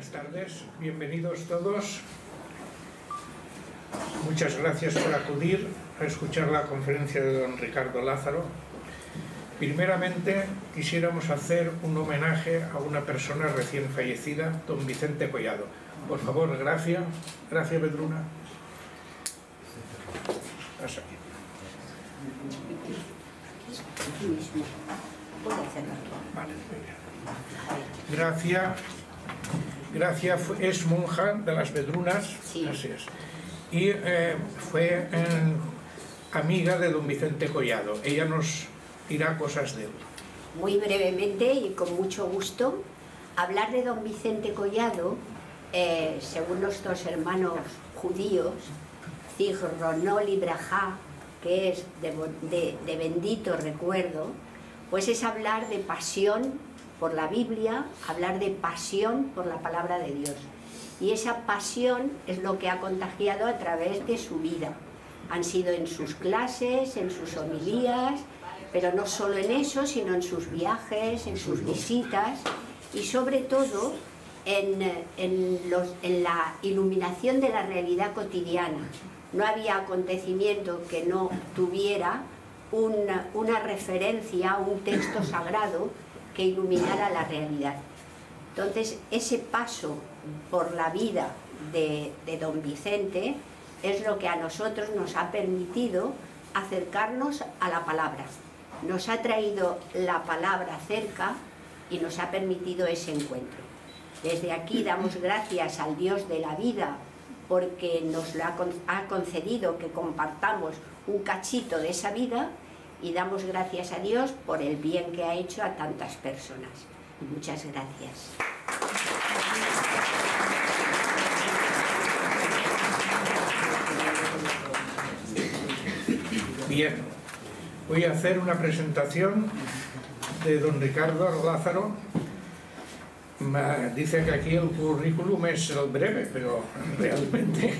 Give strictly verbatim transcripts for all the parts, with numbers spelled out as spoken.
Buenas tardes, bienvenidos todos. Muchas gracias por acudir a escuchar la conferencia de don Ricardo Lázaro. Primeramente, quisiéramos hacer un homenaje a una persona recién fallecida, don Vicente Collado. Por favor, Gracia, Gracia Bedruna. Pasa aquí. Vale, muy bien. Gracia, Gracia fue, es monja de las Bedrunas, sí. Así es, y eh, fue eh, amiga de don Vicente Collado. Ella nos dirá cosas de él. Muy brevemente y con mucho gusto, hablar de don Vicente Collado, eh, según nuestros hermanos judíos, Zichrono Libraja, que es de, de, de bendito recuerdo, pues es hablar de pasión por la Biblia, hablar de pasión por la palabra de Dios. Y esa pasión es lo que ha contagiado a través de su vida. Han sido en sus clases, en sus homilías, pero no solo en eso, sino en sus viajes, en sus visitas y sobre todo en, en, los, en la iluminación de la realidad cotidiana. No había acontecimiento que no tuviera una, una referencia, un texto sagrado que iluminara la realidad. Entonces, ese paso por la vida de, de don Vicente es lo que a nosotros nos ha permitido acercarnos a la palabra. Nos ha traído la palabra cerca y nos ha permitido ese encuentro. Desde aquí damos gracias al Dios de la vida porque nos lo ha, ha concedido que compartamos un cachito de esa vida, y damos gracias a Dios por el bien que ha hecho a tantas personas. Muchas gracias. Bien, voy a hacer una presentación de don Ricardo Lázaro. Dice que aquí el currículum es el breve, pero realmente...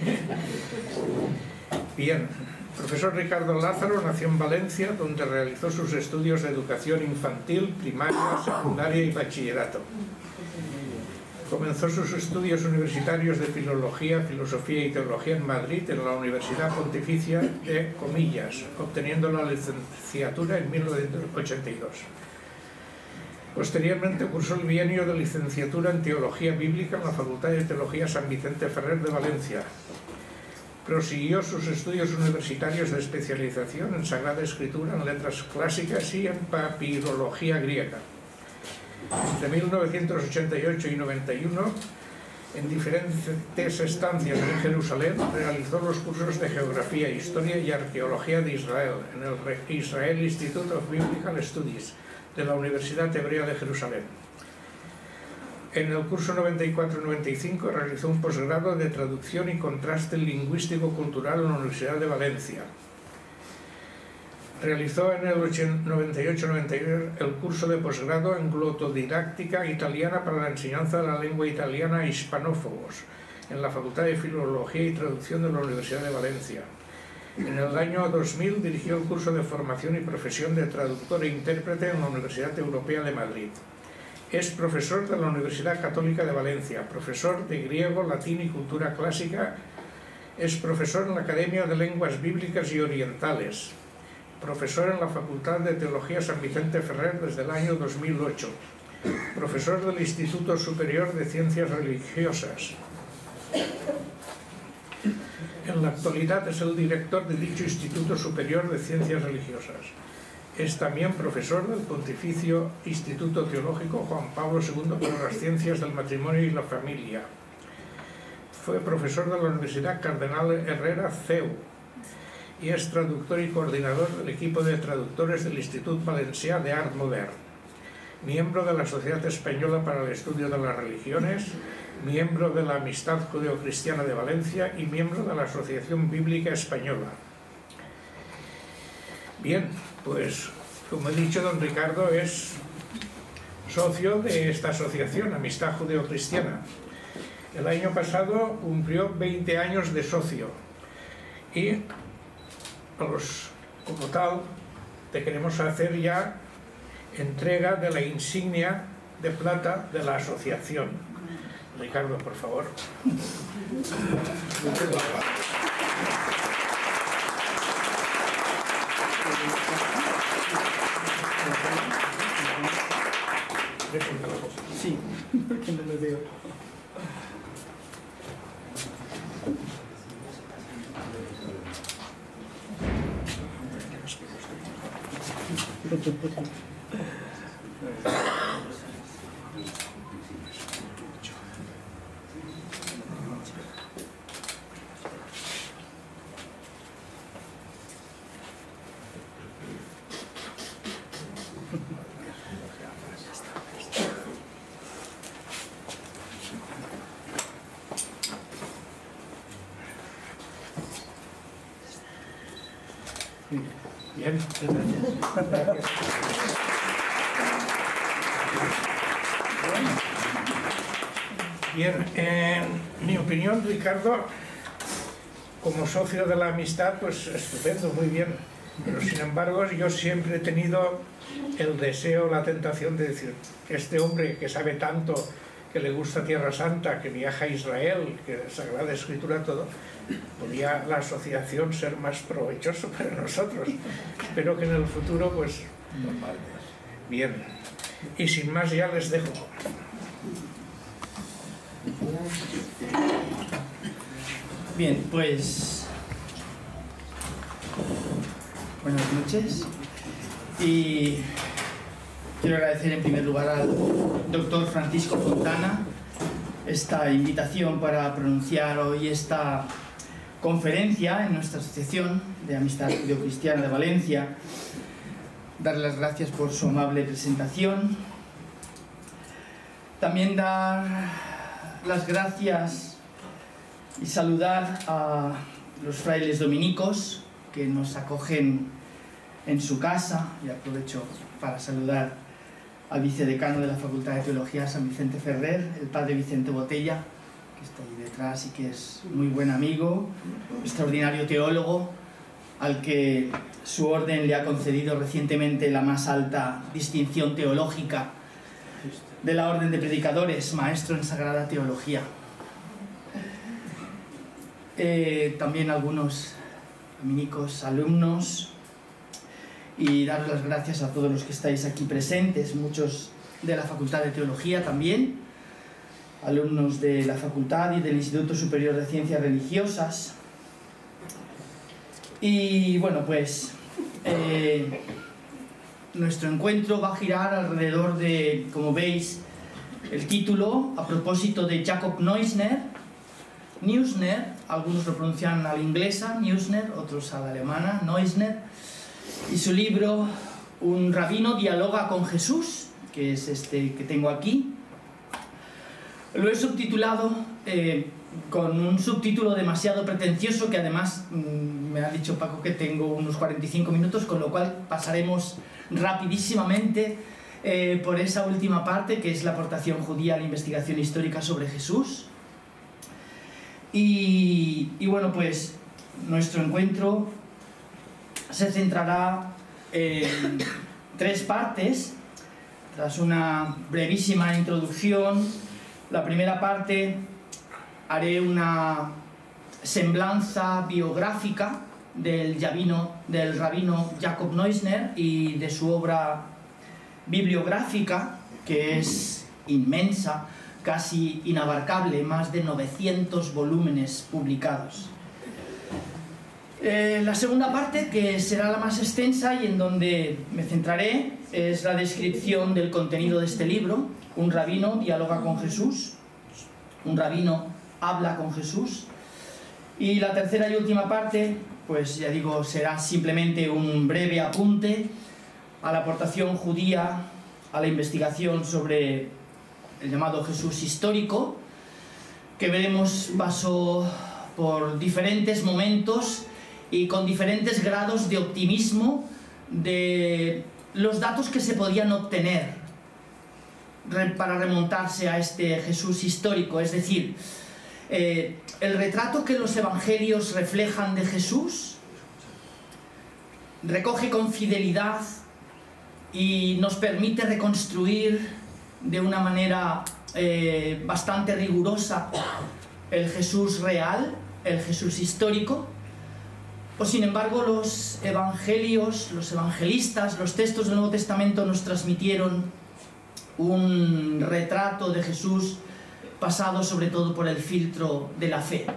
Bien. Profesor Ricardo Lázaro nació en Valencia, donde realizó sus estudios de educación infantil, primaria, secundaria y bachillerato. Comenzó sus estudios universitarios de Filología, Filosofía y Teología en Madrid, en la Universidad Pontificia de Comillas, obteniendo la licenciatura en mil novecientos ochenta y dos. Posteriormente cursó el bienio de licenciatura en Teología Bíblica en la Facultad de Teología San Vicente Ferrer de Valencia. Prosiguió sus estudios universitarios de especialización en Sagrada Escritura, en Letras Clásicas y en Papirología Griega. Entre mil novecientos ochenta y ocho y noventa y uno, en diferentes estancias en Jerusalén, realizó los cursos de Geografía, Historia y Arqueología de Israel en el Israel Institute of Biblical Studies de la Universidad Hebrea de Jerusalén. En el curso noventa y cuatro noventa y cinco realizó un posgrado de Traducción y Contraste Lingüístico-Cultural en la Universidad de Valencia. Realizó en el noventa y ocho noventa y nueve el curso de posgrado en Glotodidáctica Italiana para la enseñanza de la lengua italiana a hispanófobos en la Facultad de Filología y Traducción de la Universidad de Valencia. En el año dos mil dirigió el curso de Formación y Profesión de Traductor e Intérprete en la Universidad Europea de Madrid. Es profesor de la Universidad Católica de Valencia, profesor de griego, latín y cultura clásica, es profesor en la Academia de Lenguas Bíblicas y Orientales, profesor en la Facultad de Teología San Vicente Ferrer desde el año dos mil ocho, profesor del Instituto Superior de Ciencias Religiosas. En la actualidad es el director de dicho Instituto Superior de Ciencias Religiosas. Es también profesor del Pontificio Instituto Teológico Juan Pablo segundo para las Ciencias del Matrimonio y la Familia. Fue profesor de la Universidad Cardenal Herrera C E U y es traductor y coordinador del equipo de traductores del Institut Valencià d'Art Modern. Miembro de la Sociedad Española para el Estudio de las Religiones, miembro de la Amistad Judeocristiana de Valencia y miembro de la Asociación Bíblica Española. Bien, pues como he dicho, don Ricardo es socio de esta asociación, Amistad Judeocristiana. El año pasado cumplió veinte años de socio y pues, como tal te queremos hacer ya entrega de la insignia de plata de la asociación. Ricardo, por favor. Sí, porque no lo veo. Bien, Gracias. Bien, en mi opinión, Ricardo, como socio de la amistad, pues estupendo, muy bien. Pero sin embargo, yo siempre he tenido el deseo, la tentación de decir que este hombre que sabe tanto, que le gusta Tierra Santa, que viaja a Israel, que Sagrada Escritura, todo, podía la asociación ser más provechoso para nosotros. Espero que en el futuro, pues, bien. Y sin más, ya les dejo. Bien, pues buenas noches y quiero agradecer en primer lugar al doctor Francisco Fontana esta invitación para pronunciar hoy esta conferencia en nuestra Asociación de Amistad Judeocristiana de Valencia. Darle las gracias por su amable presentación. También dar las gracias y saludar a los frailes dominicos que nos acogen en su casa, y aprovecho para saludar al vicedecano de la Facultad de Teología, San Vicente Ferrer, el padre Vicente Botella, que está ahí detrás y que es muy buen amigo, extraordinario teólogo, al que su orden le ha concedido recientemente la más alta distinción teológica de la Orden de Predicadores, maestro en Sagrada Teología. Eh, también algunos dominicos alumnos, y daros las gracias a todos los que estáis aquí presentes, muchos de la Facultad de Teología también, alumnos de la Facultad y del Instituto Superior de Ciencias Religiosas. Y bueno, pues eh, nuestro encuentro va a girar alrededor de, como veis, el título a propósito de Jacob Neusner. Neusner, algunos lo pronuncian a la inglesa, Neusner, otros a la alemana, Neusner, y su libro Un rabino dialoga con Jesús, que es este que tengo aquí. Lo he subtitulado eh, con un subtítulo demasiado pretencioso, que además mmm, me ha dicho Paco que tengo unos cuarenta y cinco minutos, con lo cual pasaremos rapidísimamente eh, por esa última parte, que es la aportación judía a la investigación histórica sobre Jesús. Y, y bueno, pues nuestro encuentro se centrará en tres partes. Tras una brevísima introducción, la primera parte haré una semblanza biográfica del, rabino, del rabino Jacob Neusner y de su obra bibliográfica, que es inmensa, casi inabarcable, más de novecientos volúmenes publicados. Eh, la segunda parte, que será la más extensa y en donde me centraré, es la descripción del contenido de este libro. Un rabino dialoga con Jesús, un rabino habla con Jesús. Y la tercera y última parte, pues ya digo, será simplemente un breve apunte a la aportación judía a la investigación sobre el llamado Jesús histórico, que veremos pasó por diferentes momentos y con diferentes grados de optimismo de los datos que se podían obtener para remontarse a este Jesús histórico. Es decir, eh, el retrato que los evangelios reflejan de Jesús recoge con fidelidad y nos permite reconstruir de una manera eh, bastante rigurosa el Jesús real, el Jesús histórico, o sin embargo los evangelios, los evangelistas, los textos del Nuevo Testamento nos transmitieron un retrato de Jesús pasado sobre todo por el filtro de la fe.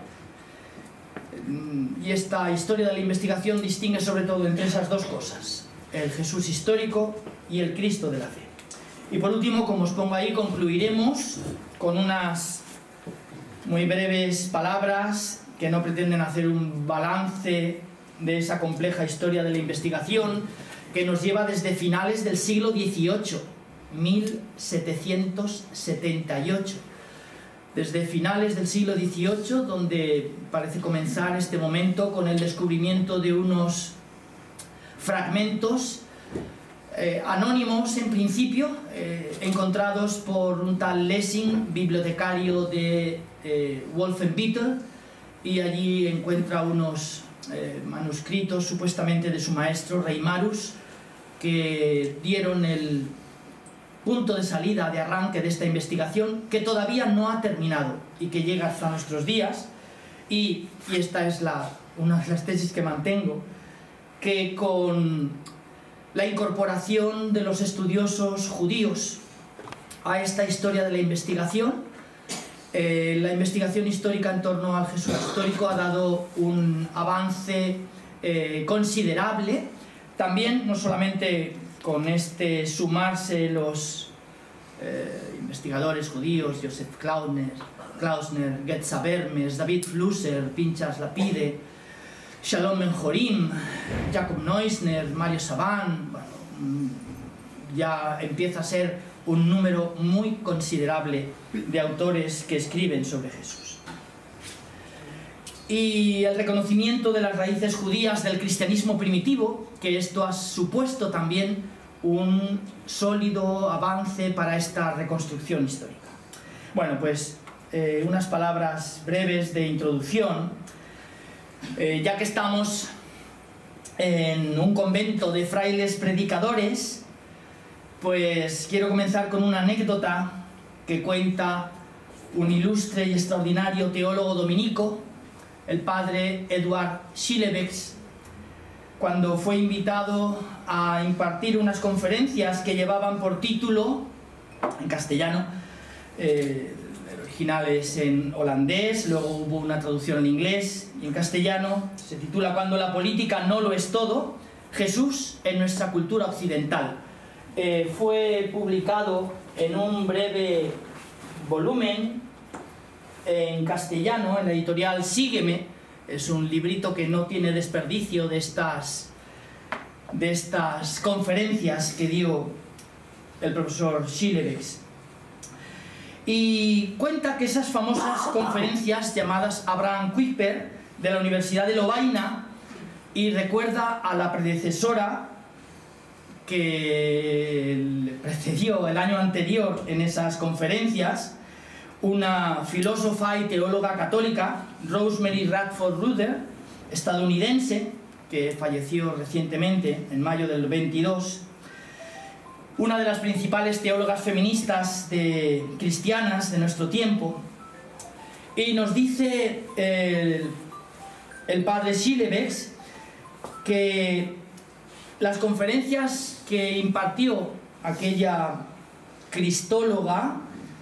Y esta historia de la investigación distingue sobre todo entre esas dos cosas, el Jesús histórico y el Cristo de la fe. Y por último, como os pongo ahí, concluiremos con unas muy breves palabras que no pretenden hacer un balance de esa compleja historia de la investigación que nos lleva desde finales del siglo dieciocho, mil setecientos setenta y ocho. Desde finales del siglo dieciocho, donde parece comenzar este momento con el descubrimiento de unos fragmentos eh, anónimos en principio, eh, encontrados por un tal Lessing, bibliotecario de eh, Wolfenbüttel, y allí encuentra unos eh, manuscritos supuestamente de su maestro Reimarus, que dieron el punto de salida, de arranque de esta investigación, que todavía no ha terminado y que llega hasta nuestros días. Y, y esta es la, una de las tesis que mantengo, que con la incorporación de los estudiosos judíos a esta historia de la investigación, eh, la investigación histórica en torno al Jesús histórico ha dado un avance eh, considerable. También, no solamente con este sumarse los eh, investigadores judíos, Joseph Klausner, Klausner, Getza Vermes, David Flusser, Pinchas Lapide, Shalom Ben-Jorim, Jacob Neusner, Mario Saban, bueno, ya empieza a ser un número muy considerable de autores que escriben sobre Jesús. Y el reconocimiento de las raíces judías del cristianismo primitivo, que esto ha supuesto también un sólido avance para esta reconstrucción histórica. Bueno, pues eh, unas palabras breves de introducción, eh, ya que estamos en un convento de frailes predicadores, pues quiero comenzar con una anécdota que cuenta un ilustre y extraordinario teólogo dominico, el padre Eduard Schillebeeckx, cuando fue invitado a impartir unas conferencias que llevaban por título, en castellano, eh, el original es en holandés, luego hubo una traducción en inglés, y en castellano se titula "Cuando la política no lo es todo, Jesús en nuestra cultura occidental". Eh, fue publicado en un breve volumen en castellano, en la editorial Sígueme. Es un librito que no tiene desperdicio de estas, de estas conferencias que dio el profesor Schillebeeckx. Y cuenta que esas famosas conferencias llamadas Abraham Kuyper de la Universidad de Lovaina, y recuerda a la predecesora que le precedió el año anterior en esas conferencias, una filósofa y teóloga católica, Rosemary Radford Ruether, estadounidense, que falleció recientemente, en mayo del veintidós, una de las principales teólogas feministas de, cristianas de nuestro tiempo. Y nos dice el, el padre Schillebeeckx que las conferencias que impartió aquella cristóloga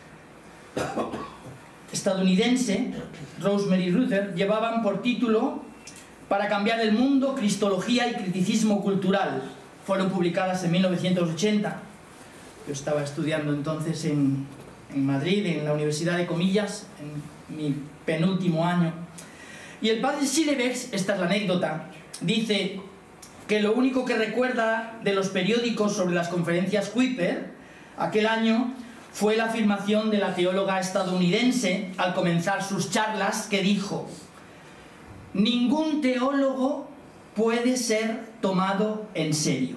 estadounidense, Rosemary Ruether, llevaban por título "Para cambiar el mundo, Cristología y criticismo cultural". Fueron publicadas en mil novecientos ochenta. Yo estaba estudiando entonces en, en Madrid, en la Universidad de Comillas, en mi penúltimo año. Y el padre Schillebeeckx, esta es la anécdota, dice que lo único que recuerda de los periódicos sobre las conferencias Kuyper aquel año fue la afirmación de la teóloga estadounidense al comenzar sus charlas, que dijo: "Ningún teólogo puede ser tomado en serio,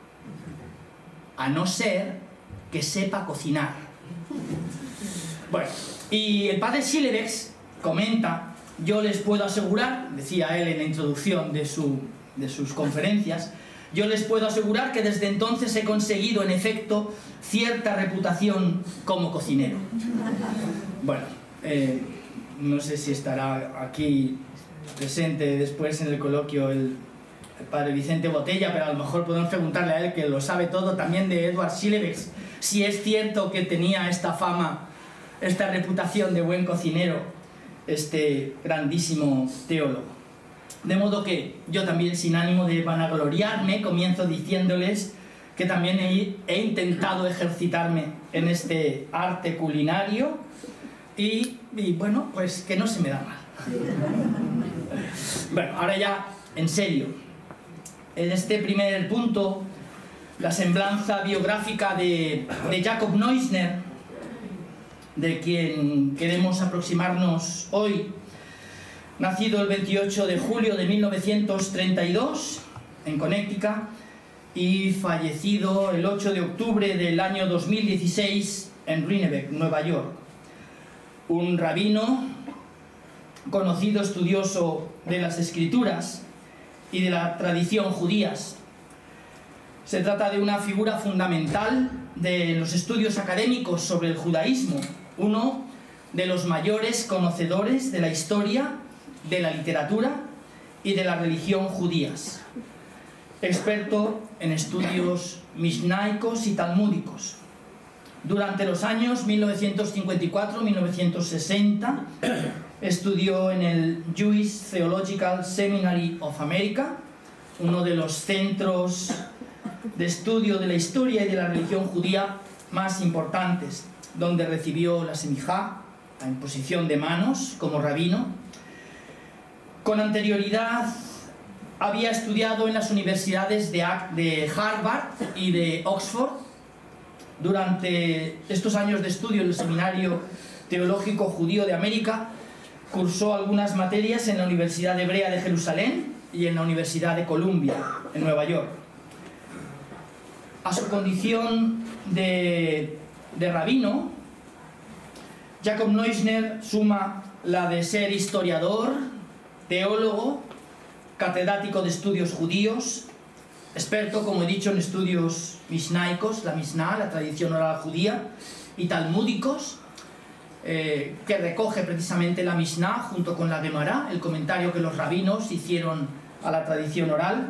a no ser que sepa cocinar". Bueno, y el padre Schillebeeckx comenta: "Yo les puedo asegurar", decía él en la introducción de, su, de sus conferencias, yo les puedo asegurar que desde entonces he conseguido, en efecto, cierta reputación como cocinero. Bueno, eh, no sé si estará aquí presente después en el coloquio el, el padre Vicente Botella, pero a lo mejor podemos preguntarle a él, que lo sabe todo, también de Edward Schillebeeckx, si es cierto que tenía esta fama, esta reputación de buen cocinero, este grandísimo teólogo. De modo que yo también, sin ánimo de vanagloriarme, comienzo diciéndoles que también he, he intentado ejercitarme en este arte culinario y, y bueno, pues que no se me da mal. Bueno, ahora ya, en serio, en este primer punto, la semblanza biográfica de, de Jacob Neusner, de quien queremos aproximarnos hoy, nacido el veintiocho de julio de mil novecientos treinta y dos en Connecticut y fallecido el ocho de octubre del año dos mil dieciséis en Rhinebeck, Nueva York. Un rabino, conocido estudioso de las escrituras y de la tradición judías. Se trata de una figura fundamental de los estudios académicos sobre el judaísmo, uno de los mayores conocedores de la historia, de la literatura y de la religión judías, experto en estudios mishnaicos y talmúdicos. Durante los años mil novecientos cincuenta y cuatro a mil novecientos sesenta estudió en el Jewish Theological Seminary of America, uno de los centros de estudio de la historia y de la religión judía más importantes, donde recibió la semijá, la imposición de manos, como rabino. Con anterioridad había estudiado en las universidades de Harvard y de Oxford. Durante estos años de estudio en el Seminario Teológico Judío de América, cursó algunas materias en la Universidad Hebrea de Jerusalén y en la Universidad de Columbia, en Nueva York. A su condición de, de rabino, Jacob Neusner suma la de ser historiador, teólogo, catedrático de estudios judíos, experto, como he dicho, en estudios mishnaicos, la Mishnah, la tradición oral judía, y talmúdicos, eh, que recoge precisamente la Mishnah junto con la Gemara, el comentario que los rabinos hicieron a la tradición oral.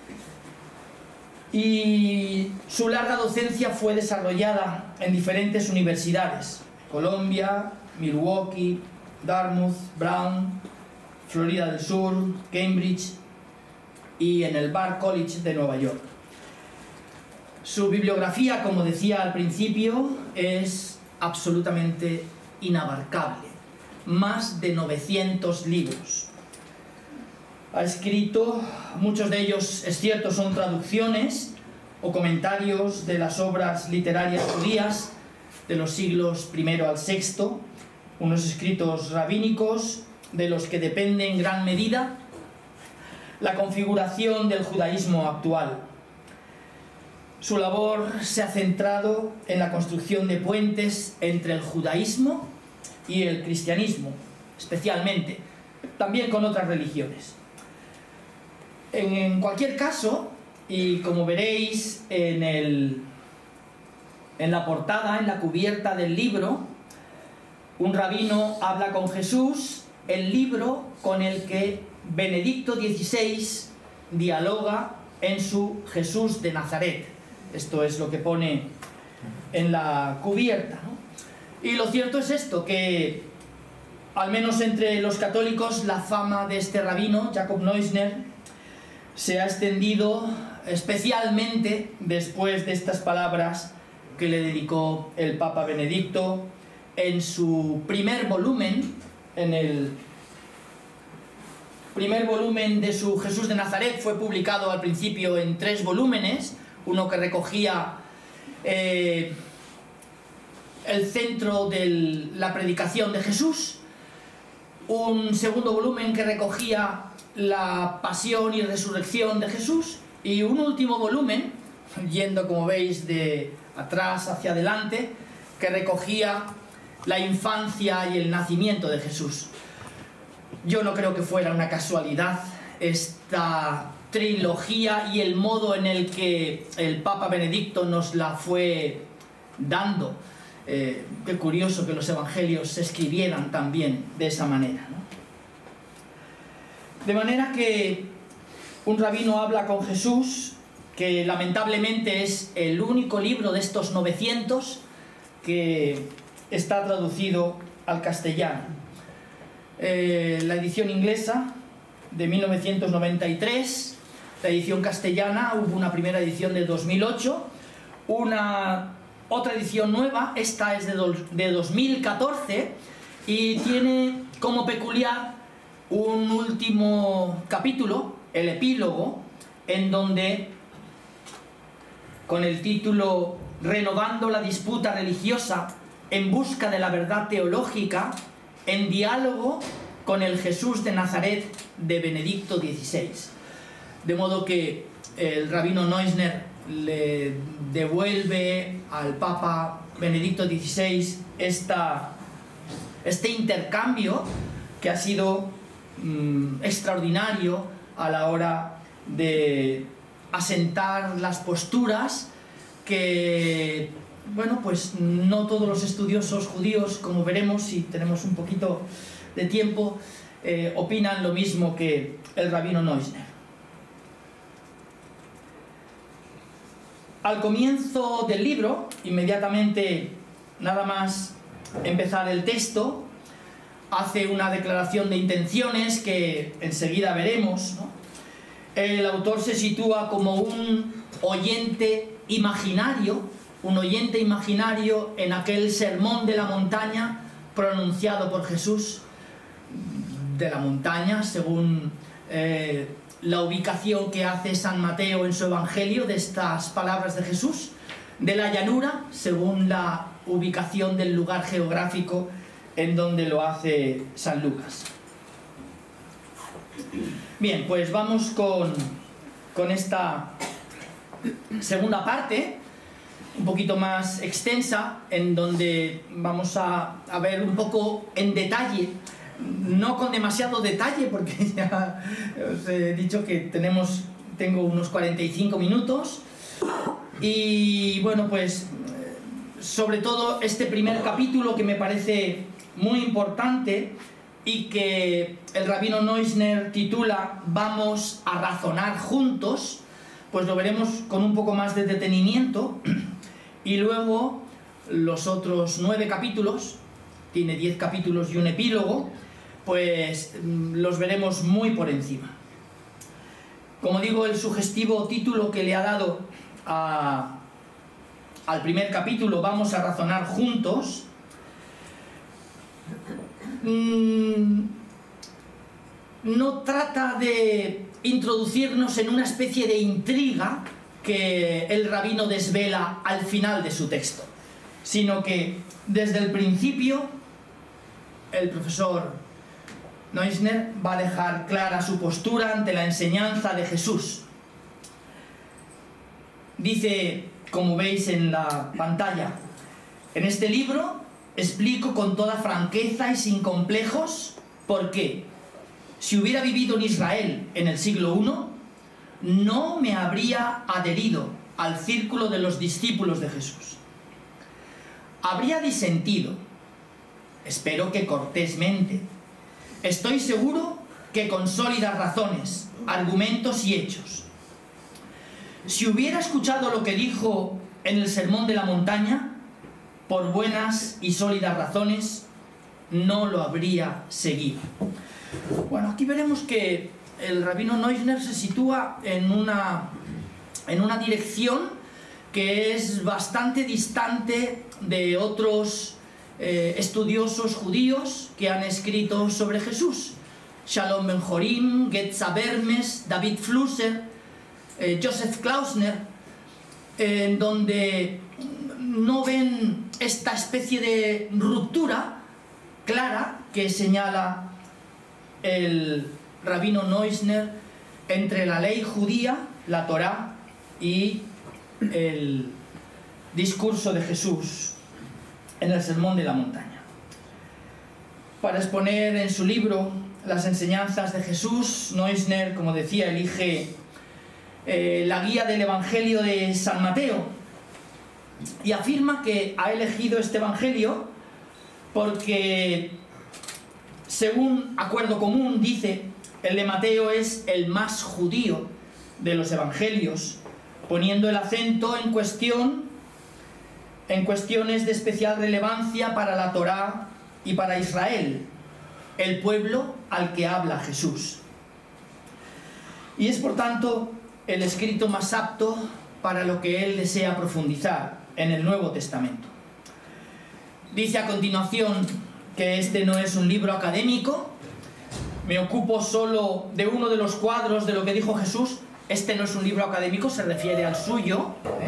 Y su larga docencia fue desarrollada en diferentes universidades: Columbia, Milwaukee, Dartmouth, Brown, Florida del Sur, Cambridge y en el Bard College de Nueva York. Su bibliografía, como decía al principio, es absolutamente inabarcable. Más de novecientos libros. Ha escrito, muchos de ellos, es cierto, son traducciones o comentarios de las obras literarias judías de los siglos primero al sexto, unos escritos rabínicos de los que depende en gran medida la configuración del judaísmo actual. Su labor se ha centrado en la construcción de puentes entre el judaísmo y el cristianismo, especialmente, también con otras religiones. En cualquier caso, y como veréis en, el, en la portada, en la cubierta del libro, un rabino habla con Jesús, el libro con el que Benedicto dieciséis dialoga en su Jesús de Nazaret. Esto es lo que pone en la cubierta, ¿no? Y lo cierto es esto, que al menos entre los católicos la fama de este rabino, Jacob Neusner, se ha extendido especialmente después de estas palabras que le dedicó el Papa Benedicto en su primer volumen, en el primer volumen de su Jesús de Nazaret. Fue publicado al principio en tres volúmenes, uno que recogía eh, el centro de la predicación de Jesús, un segundo volumen que recogía la pasión y resurrección de Jesús, y un último volumen, yendo como veis de atrás hacia adelante, que recogía la infancia y el nacimiento de Jesús. Yo no creo que fuera una casualidad esta trilogía y el modo en el que el Papa Benedicto nos la fue dando. Eh, qué curioso que los evangelios se escribieran también de esa manera, ¿no? De manera que un rabino habla con Jesús, que lamentablemente es el único libro de estos novecientos que está traducido al castellano. Eh, la edición inglesa de mil novecientos noventa y tres, la edición castellana, hubo una primera edición de dos mil ocho, una otra edición nueva, esta es de, do, de dos mil catorce, y tiene como peculiar un último capítulo, el epílogo, en donde, con el título Renovando la disputa religiosa en busca de la verdad teológica, en diálogo con el Jesús de Nazaret de Benedicto dieciséis. De modo que el rabino Neusner le devuelve al Papa Benedicto dieciséis esta, este intercambio que ha sido mmm, extraordinario a la hora de asentar las posturas que, bueno, pues no todos los estudiosos judíos, como veremos si tenemos un poquito de tiempo, eh, opinan lo mismo que el rabino Neusner. Al comienzo del libro, inmediatamente nada más empezar el texto, hace una declaración de intenciones que enseguida veremos, ¿no? El autor se sitúa como un oyente imaginario, un oyente imaginario en aquel sermón de la montaña pronunciado por Jesús. De la montaña, según eh, la ubicación que hace San Mateo en su Evangelio de estas palabras de Jesús. De la llanura, según la ubicación del lugar geográfico en donde lo hace San Lucas. Bien, pues vamos con, con esta segunda parte, un poquito más extensa, en donde vamos a, a ver un poco en detalle, no con demasiado detalle, porque ya os he dicho que tenemos, tengo unos cuarenta y cinco minutos, y bueno, pues sobre todo este primer capítulo que me parece muy importante y que el rabino Neusner titula Vamos a razonar juntos, pues lo veremos con un poco más de detenimiento, y luego los otros nueve capítulos, tiene diez capítulos y un epílogo, pues los veremos muy por encima. Como digo, el sugestivo título que le ha dado a, al primer capítulo, Vamos a razonar juntos, no trata de introducirnos en una especie de intriga que el rabino desvela al final de su texto, sino que desde el principio el profesor Neusner va a dejar clara su postura ante la enseñanza de Jesús. Dice, como veis en la pantalla, en este libro explico con toda franqueza y sin complejos por qué, si hubiera vivido en Israel en el siglo primero, no me habría adherido al círculo de los discípulos de Jesús. Habría disentido, espero que cortésmente. Estoy seguro que con sólidas razones, argumentos y hechos. Si hubiera escuchado lo que dijo en el Sermón de la Montaña, por buenas y sólidas razones, no lo habría seguido. Bueno, aquí veremos que el rabino Neusner se sitúa en una, en una dirección que es bastante distante de otros eh, estudiosos judíos que han escrito sobre Jesús. Shalom Ben Jorim, Getza Bermes, David Flusser, eh, Joseph Klausner, en eh, donde no ven esta especie de ruptura clara que señala el rabino Neusner entre la ley judía, la Torá, y el discurso de Jesús en el Sermón de la Montaña. Para exponer en su libro las enseñanzas de Jesús, Neusner, como decía, elige eh, la guía del Evangelio de San Mateo, y afirma que ha elegido este Evangelio porque, según acuerdo común, dice, el de Mateo es el más judío de los Evangelios, poniendo el acento en cuestión, en cuestiones de especial relevancia para la Torá y para Israel, el pueblo al que habla Jesús. Y es, por tanto, el escrito más apto para lo que él desea profundizar en el Nuevo Testamento. Dice a continuación que este no es un libro académico. Me ocupo solo de uno de los cuadros de lo que dijo Jesús. Este no es un libro académico, se refiere al suyo, ¿eh?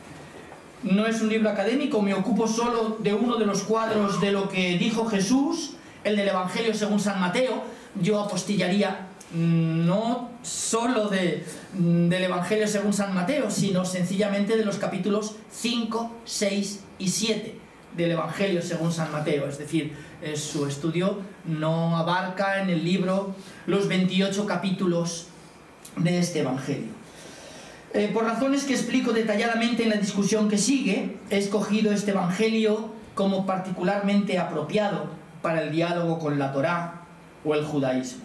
No es un libro académico, me ocupo solo de uno de los cuadros de lo que dijo Jesús, el del Evangelio según San Mateo. Yo apostillaría no solo de, del Evangelio según San Mateo, sino sencillamente de los capítulos cinco, seis y siete del Evangelio según San Mateo. Es decir, eh, su estudio no abarca en el libro los veintiocho capítulos de este Evangelio. Eh, por razones que explico detalladamente en la discusión que sigue, he escogido este Evangelio como particularmente apropiado para el diálogo con la Torá o el judaísmo.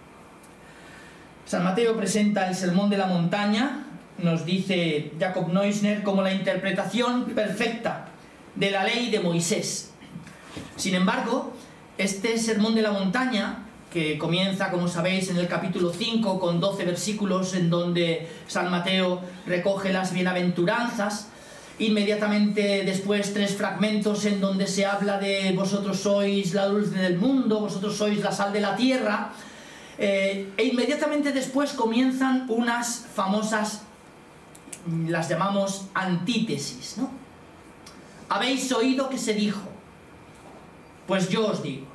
San Mateo presenta el Sermón de la Montaña, nos dice Jacob Neusner, como la interpretación perfecta de la ley de Moisés. Sin embargo, este Sermón de la Montaña, que comienza, como sabéis, en el capítulo cinco, con doce versículos, en donde San Mateo recoge las bienaventuranzas, inmediatamente después tres fragmentos en donde se habla de vosotros sois la luz del mundo, vosotros sois la sal de la tierra, eh, e inmediatamente después comienzan unas famosas, las llamamos antítesis, ¿no? Habéis oído que se dijo, pues yo os digo.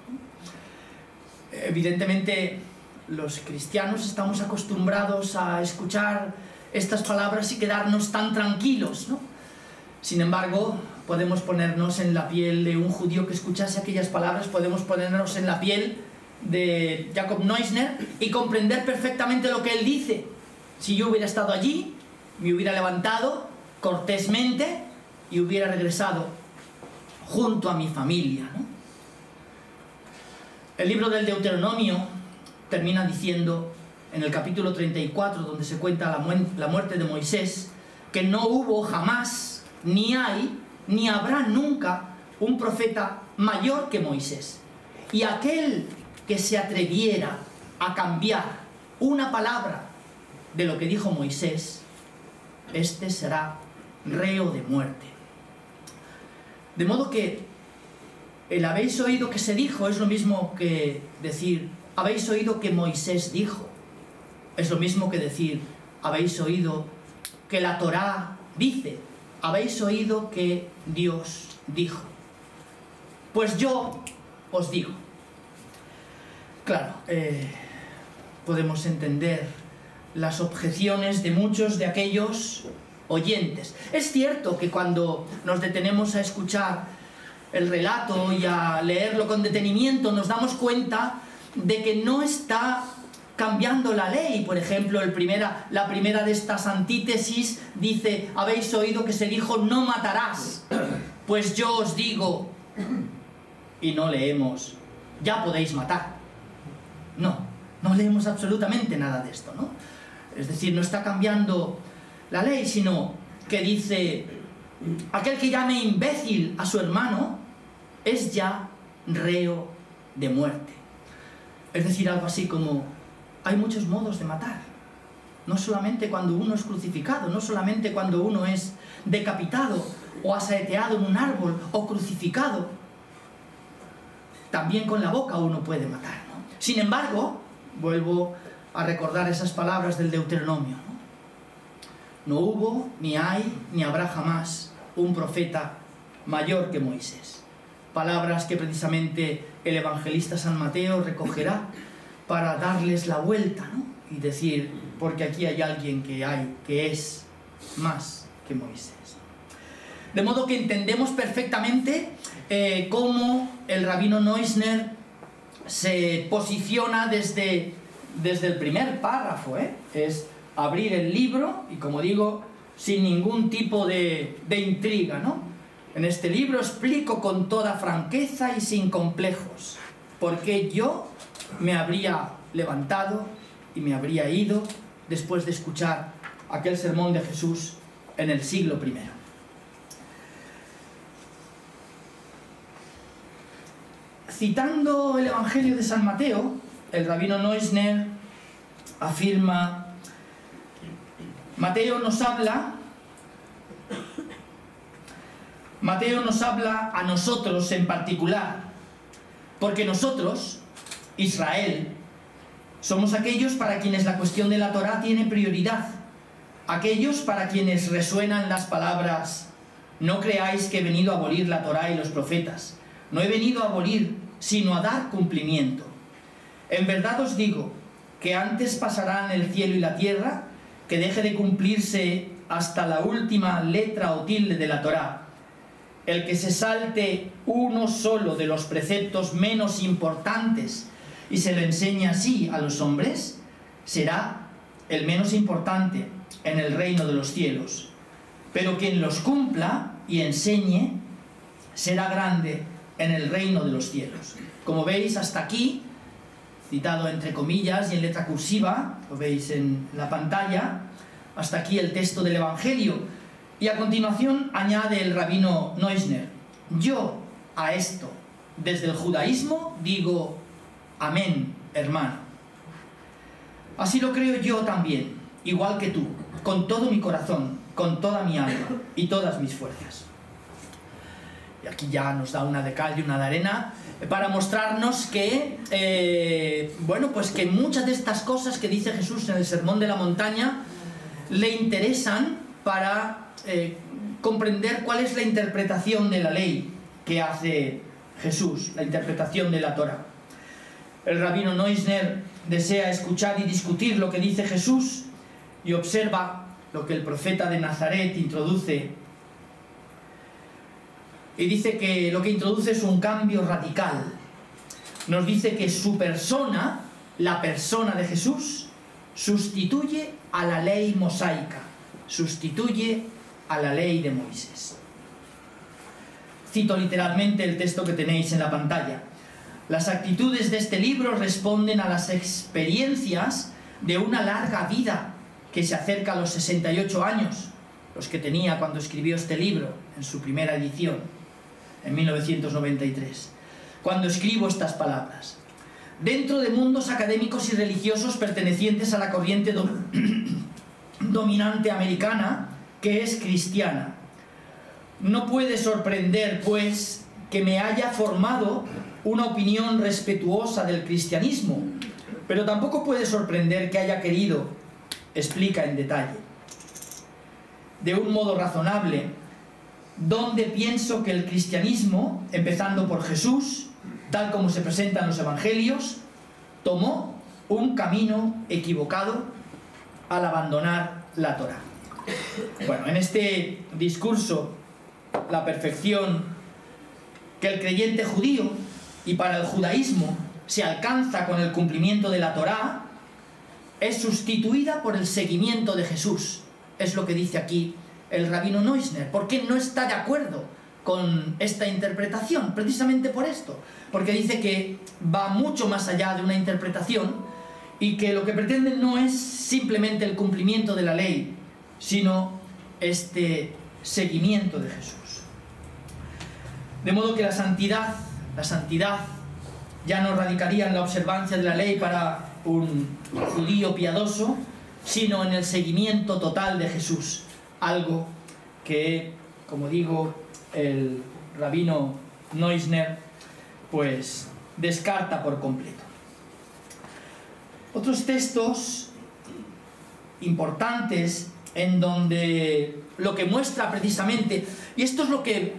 Evidentemente los cristianos estamos acostumbrados a escuchar estas palabras y quedarnos tan tranquilos, ¿no? Sin embargo, podemos ponernos en la piel de un judío que escuchase aquellas palabras, podemos ponernos en la piel de Jacob Neusner y comprender perfectamente lo que él dice. Si yo hubiera estado allí, me hubiera levantado cortésmente y hubiera regresado junto a mi familia, ¿no? El libro del Deuteronomio termina diciendo, en el capítulo treinta y cuatro, donde se cuenta la, mu la muerte de Moisés, que no hubo jamás, ni hay, ni habrá nunca un profeta mayor que Moisés. Y aquel que se atreviera a cambiar una palabra de lo que dijo Moisés, este será reo de muerte. De modo que el habéis oído que se dijo es lo mismo que decir habéis oído que Moisés dijo. Es lo mismo que decir habéis oído que la Torá dice. Habéis oído que Dios dijo. Pues yo os digo. Claro, eh, podemos entender las objeciones de muchos de aquellos oyentes. Es cierto que cuando nos detenemos a escuchar el relato y a leerlo con detenimiento, nos damos cuenta de que no está cambiando la ley. Por ejemplo, el primera, la primera de estas antítesis dice, habéis oído que se dijo no matarás, pues yo os digo, y no leemos, ya podéis matar. No, no leemos absolutamente nada de esto, ¿no? Es decir, no está cambiando la ley, sino que dice, aquel que llame imbécil a su hermano es ya reo de muerte. Es decir, algo así como, hay muchos modos de matar. No solamente cuando uno es crucificado, no solamente cuando uno es decapitado o asaeteado en un árbol o crucificado. También con la boca uno puede matar, ¿no? Sin embargo, vuelvo a recordar esas palabras del Deuteronomio, ¿no? No hubo, ni hay, ni habrá jamás un profeta mayor que Moisés. Palabras que precisamente el evangelista San Mateo recogerá para darles la vuelta, ¿no? Y decir, porque aquí hay alguien que hay, que es más que Moisés. De modo que entendemos perfectamente eh, cómo el rabino Neusner se posiciona desde, desde el primer párrafo, ¿eh? Es abrir el libro y, como digo, sin ningún tipo de, de intriga, ¿no? En este libro explico con toda franqueza y sin complejos por qué yo me habría levantado y me habría ido después de escuchar aquel sermón de Jesús en el siglo primero. Citando el Evangelio de San Mateo, el rabino Neusner afirma: Mateo nos habla Mateo nos habla a nosotros en particular, porque nosotros, Israel, somos aquellos para quienes la cuestión de la Torá tiene prioridad, aquellos para quienes resuenan las palabras: no creáis que he venido a abolir la Torá y los profetas, no he venido a abolir, sino a dar cumplimiento. En verdad os digo que antes pasarán el cielo y la tierra que deje de cumplirse hasta la última letra o tilde de la Torá. El que se salte uno solo de los preceptos menos importantes y se lo enseñe así a los hombres, será el menos importante en el reino de los cielos. Pero quien los cumpla y enseñe será grande en el reino de los cielos. Como veis, hasta aquí, citado entre comillas y en letra cursiva, lo veis en la pantalla, hasta aquí el texto del Evangelio. Y a continuación añade el rabino Neusner: yo a esto, desde el judaísmo, digo amén, hermano. Así lo creo yo también, igual que tú, con todo mi corazón, con toda mi alma y todas mis fuerzas. Y aquí ya nos da una de cal y una de arena para mostrarnos que, eh, bueno, pues que muchas de estas cosas que dice Jesús en el Sermón de la Montaña le interesan para eh, comprender cuál es la interpretación de la ley que hace Jesús, la interpretación de la Torá. El rabino Neusner desea escuchar y discutir lo que dice Jesús y observa lo que el profeta de Nazaret introduce. Y dice que lo que introduce es un cambio radical. Nos dice que su persona, la persona de Jesús, sustituye a la ley mosaica, sustituye a la ley de Moisés. Cito literalmente el texto que tenéis en la pantalla. Las actitudes de este libro responden a las experiencias de una larga vida que se acerca a los sesenta y ocho años, los que tenía cuando escribió este libro en su primera edición, en mil novecientos noventa y tres, cuando escribo estas palabras. Dentro de mundos académicos y religiosos pertenecientes a la corriente do dominante americana, que es cristiana. No puede sorprender, pues, que me haya formado una opinión respetuosa del cristianismo, pero tampoco puede sorprender que haya querido, explica en detalle, de un modo razonable, donde pienso que el cristianismo, empezando por Jesús, tal como se presenta en los evangelios, tomó un camino equivocado al abandonar la Torá. Bueno, en este discurso, la perfección que el creyente judío y para el judaísmo se alcanza con el cumplimiento de la Torá es sustituida por el seguimiento de Jesús. Es lo que dice aquí el rabino Neusner. ¿Por qué no está de acuerdo con esta interpretación? Precisamente por esto, porque dice que va mucho más allá de una interpretación y que lo que pretende no es simplemente el cumplimiento de la ley, sino este seguimiento de Jesús. De modo que la santidad, la santidad ya no radicaría en la observancia de la ley para un judío piadoso, sino en el seguimiento total de Jesús, algo que, como digo, el rabino Neusner pues descarta por completo. Otros textos importantes en donde lo que muestra precisamente, y esto es lo que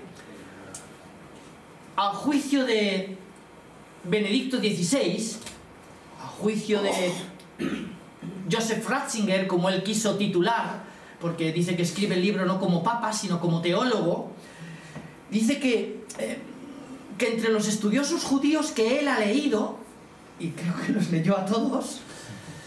a juicio de Benedicto dieciséis, a juicio de Joseph Ratzinger, como él quiso titular, porque dice que escribe el libro no como papa, sino como teólogo, dice que, eh, que entre los estudiosos judíos que él ha leído, y creo que los leyó a todos,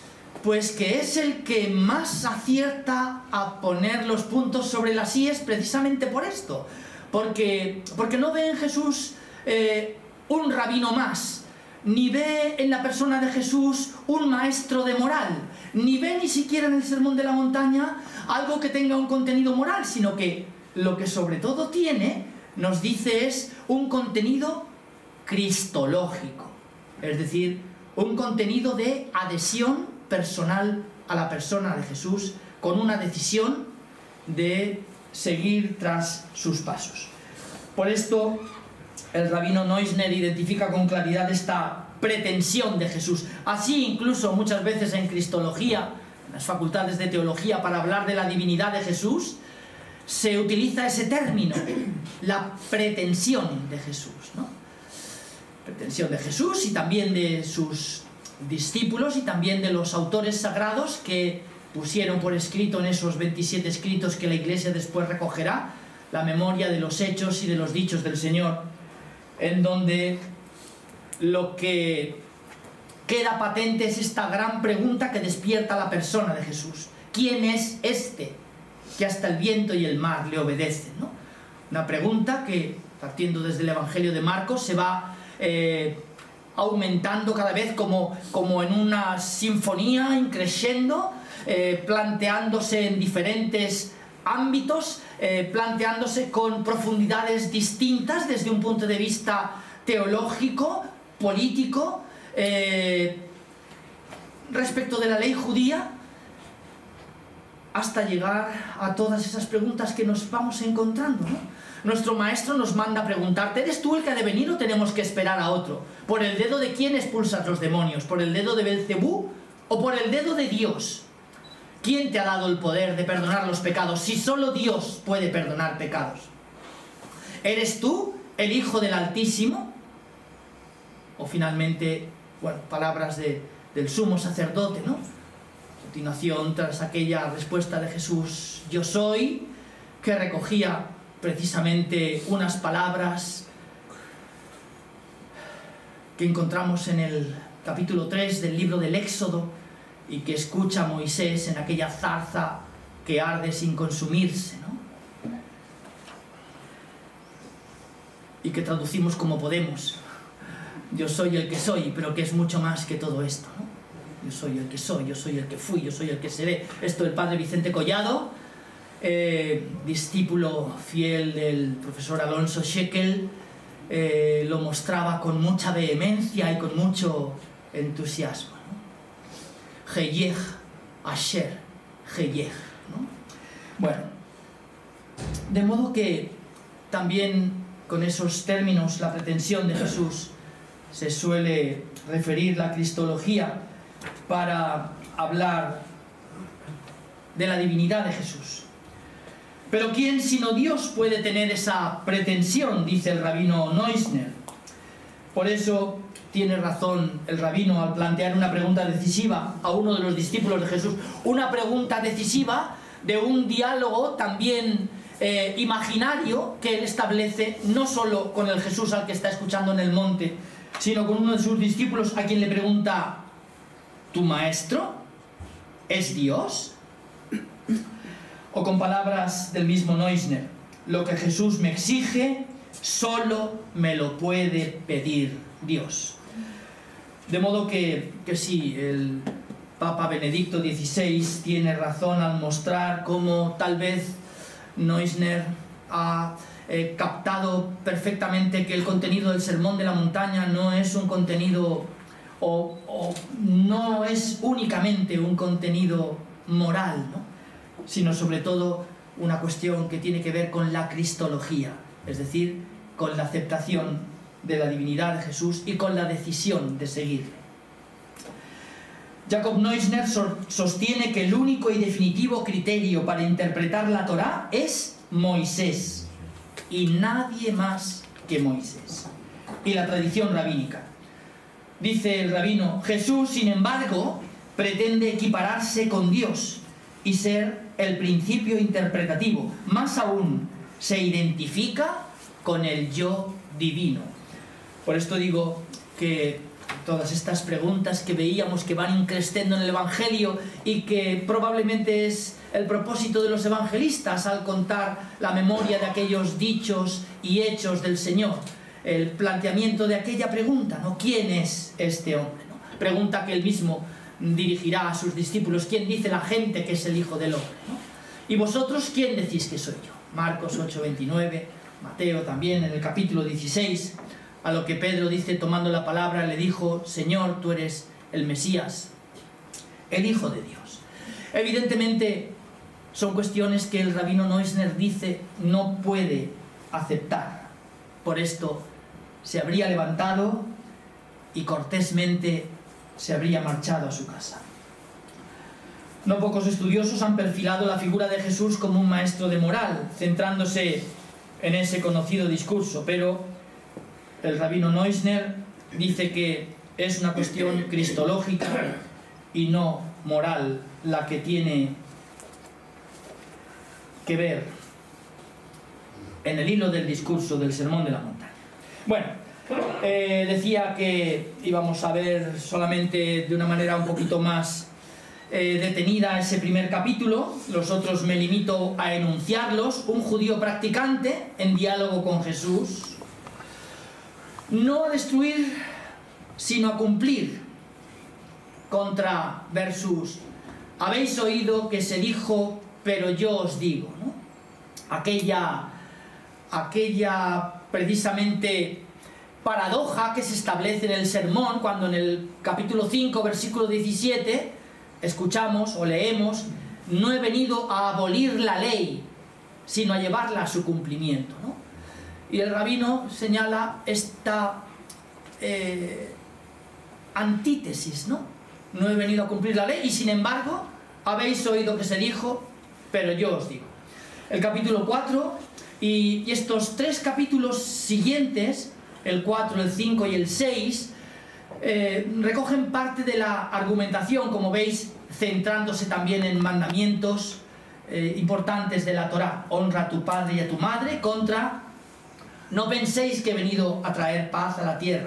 pues que es el que más acierta a poner los puntos sobre las íes precisamente por esto, porque, porque no ve en Jesús eh, un rabino más, ni ve en la persona de Jesús un maestro de moral, ni ve ni siquiera en el Sermón de la Montaña algo que tenga un contenido moral, sino que lo que sobre todo tiene, nos dice, es un contenido cristológico, es decir, un contenido de adhesión personal a la persona de Jesús, con una decisión de seguir tras sus pasos. Por esto, el rabino Neusner identifica con claridad esta pretensión de Jesús. Así, incluso muchas veces en Cristología, en las facultades de teología, para hablar de la divinidad de Jesús, se utiliza ese término, la pretensión de Jesús, ¿no? Pretensión de Jesús y también de sus discípulos y también de los autores sagrados que pusieron por escrito en esos veintisiete escritos que la Iglesia después recogerá, la memoria de los hechos y de los dichos del Señor, en donde lo que queda patente es esta gran pregunta que despierta a la persona de Jesús. ¿Quién es este que hasta el viento y el mar le obedecen, ¿no? Una pregunta que, partiendo desde el Evangelio de Marcos, se va eh, aumentando cada vez como, como en una sinfonía, increciendo, eh, planteándose en diferentes ámbitos, eh, planteándose con profundidades distintas desde un punto de vista teológico, político, eh, respecto de la ley judía, hasta llegar a todas esas preguntas que nos vamos encontrando, ¿no? Nuestro maestro nos manda a preguntarte: ¿eres tú el que ha de venir o tenemos que esperar a otro? ¿Por el dedo de quién expulsas los demonios? ¿Por el dedo de Belcebú o por el dedo de Dios? ¿Quién te ha dado el poder de perdonar los pecados si solo Dios puede perdonar pecados? ¿Eres tú el Hijo del Altísimo? O finalmente, bueno, palabras de, del sumo sacerdote, ¿no? A continuación, tras aquella respuesta de Jesús, yo soy, que recogía precisamente unas palabras que encontramos en el capítulo tres del libro del Éxodo y que escucha Moisés en aquella zarza que arde sin consumirse, ¿no? Y que traducimos como podemos: yo soy el que soy, pero que es mucho más que todo esto, ¿no? Yo soy el que soy, yo soy el que fui, yo soy el que seré. Esto el padre Vicente Collado, eh, discípulo fiel del profesor Alonso Shekel, eh, lo mostraba con mucha vehemencia y con mucho entusiasmo, ¿no? Heyech Asher, Heyech, ¿no? Bueno, de modo que también con esos términos, la pretensión de Jesús, se suele referir la cristología para hablar de la divinidad de Jesús. Pero ¿quién sino Dios puede tener esa pretensión?, dice el rabino Neusner. Por eso tiene razón el rabino al plantear una pregunta decisiva a uno de los discípulos de Jesús, una pregunta decisiva de un diálogo también eh, imaginario que él establece no solo con el Jesús al que está escuchando en el monte, sino con uno de sus discípulos a quien le pregunta: ¿tu maestro es Dios? O con palabras del mismo Neusner: lo que Jesús me exige, solo me lo puede pedir Dios. De modo que, que sí, el Papa Benedicto dieciséis tiene razón al mostrar cómo tal vez Neusner ha eh, captado perfectamente que el contenido del Sermón de la Montaña no es un contenido o, o no es únicamente un contenido moral, ¿no?, sino sobre todo una cuestión que tiene que ver con la cristología, es decir, con la aceptación de la divinidad de Jesús y con la decisión de seguirle. Jacob Neusner sostiene que el único y definitivo criterio para interpretar la Torá es Moisés, y nadie más que Moisés, y la tradición rabínica. Dice el rabino: Jesús, sin embargo, pretende equipararse con Dios y ser el principio interpretativo. Más aún, se identifica con el yo divino. Por esto digo que todas estas preguntas que veíamos que van increciendo en el Evangelio y que probablemente es el propósito de los evangelistas al contar la memoria de aquellos dichos y hechos del Señor. El planteamiento de aquella pregunta, ¿no? ¿Quién es este hombre? ¿no? Pregunta que él mismo dirigirá a sus discípulos. ¿Quién dice la gente que es el Hijo del Hombre? ¿no? ¿Y vosotros quién decís que soy yo? Marcos ocho veintinueve, Mateo también en el capítulo dieciséis, a lo que Pedro dice tomando la palabra, le dijo: Señor, tú eres el Mesías, el Hijo de Dios. Evidentemente son cuestiones que el rabino Neusner dice no puede aceptar. Por esto se habría levantado y cortésmente se habría marchado a su casa. No pocos estudiosos han perfilado la figura de Jesús como un maestro de moral, centrándose en ese conocido discurso, pero el rabino Neusner dice que es una cuestión cristológica y no moral la que tiene que ver en el hilo del discurso del Sermón de la Montaña. Bueno, eh, decía que íbamos a ver solamente de una manera un poquito más eh, detenida ese primer capítulo. Los otros me limito a enunciarlos. Un judío practicante en diálogo con Jesús. No a destruir, sino a cumplir. Contra versus habéis oído que se dijo, pero yo os digo, ¿no? Aquella, aquella precisamente paradoja que se establece en el sermón, cuando en el capítulo cinco, versículo diecisiete, escuchamos o leemos: no he venido a abolir la ley, sino a llevarla a su cumplimiento, ¿no? Y el rabino señala esta eh, antítesis, ¿no? No he venido a cumplir la ley y sin embargo habéis oído que se dijo, pero yo os digo. El capítulo cuatro y, y estos tres capítulos siguientes, el cuatro, el cinco y el seis, eh, recogen parte de la argumentación, como veis, centrándose también en mandamientos eh, importantes de la Torá. Honra a tu padre y a tu madre, contra no penséis que he venido a traer paz a la tierra.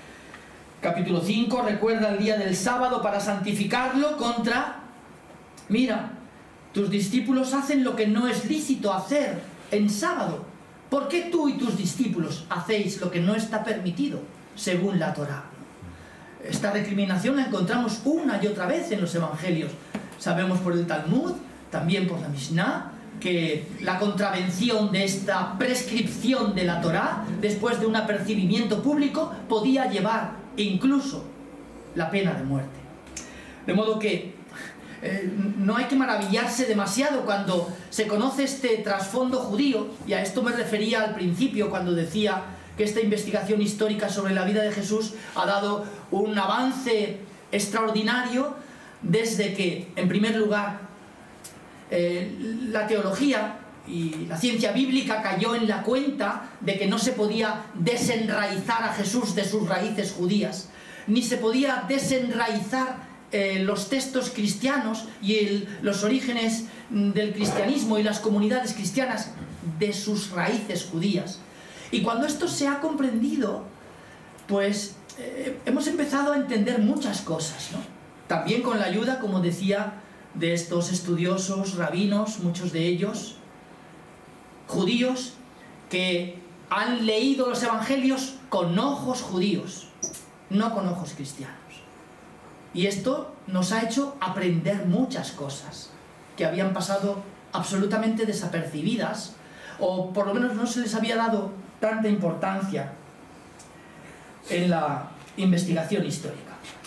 Capítulo cinco, recuerda el día del sábado para santificarlo, contra, mira, tus discípulos hacen lo que no es lícito hacer en sábado. ¿Por qué tú y tus discípulos hacéis lo que no está permitido según la Torá? Esta recriminación la encontramos una y otra vez en los evangelios. Sabemos por el Talmud, también por la Mishnah, que la contravención de esta prescripción de la Torá, después de un apercibimiento público, podía llevar incluso la pena de muerte. De modo que eh, no hay que maravillarse demasiado cuando se conoce este trasfondo judío, y a esto me refería al principio cuando decía que esta investigación histórica sobre la vida de Jesús ha dado un avance extraordinario desde que, en primer lugar, eh, la teología y la ciencia bíblica cayó en la cuenta de que no se podía desenraizar a Jesús de sus raíces judías, ni se podía desenraizar eh, los textos cristianos y el, los orígenes del cristianismo y las comunidades cristianas de sus raíces judías. Y cuando esto se ha comprendido, pues eh, hemos empezado a entender muchas cosas, ¿no? También con la ayuda, como decía, de estos estudiosos, rabinos, muchos de ellos judíos, que han leído los evangelios con ojos judíos, no con ojos cristianos. Y esto nos ha hecho aprender muchas cosas que habían pasado absolutamente desapercibidas, o por lo menos no se les había dado tanta importancia en la investigación histórica.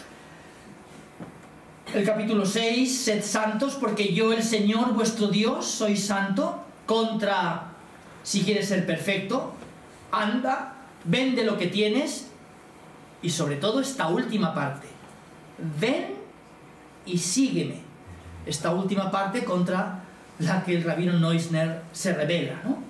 El capítulo seis, sed santos porque yo, el Señor vuestro Dios, soy santo. Contra, si quieres ser perfecto, anda, vende lo que tienes, y sobre todo esta última parte, ven y sígueme. Esta última parte contra la que el rabino Neusner se revela, ¿no?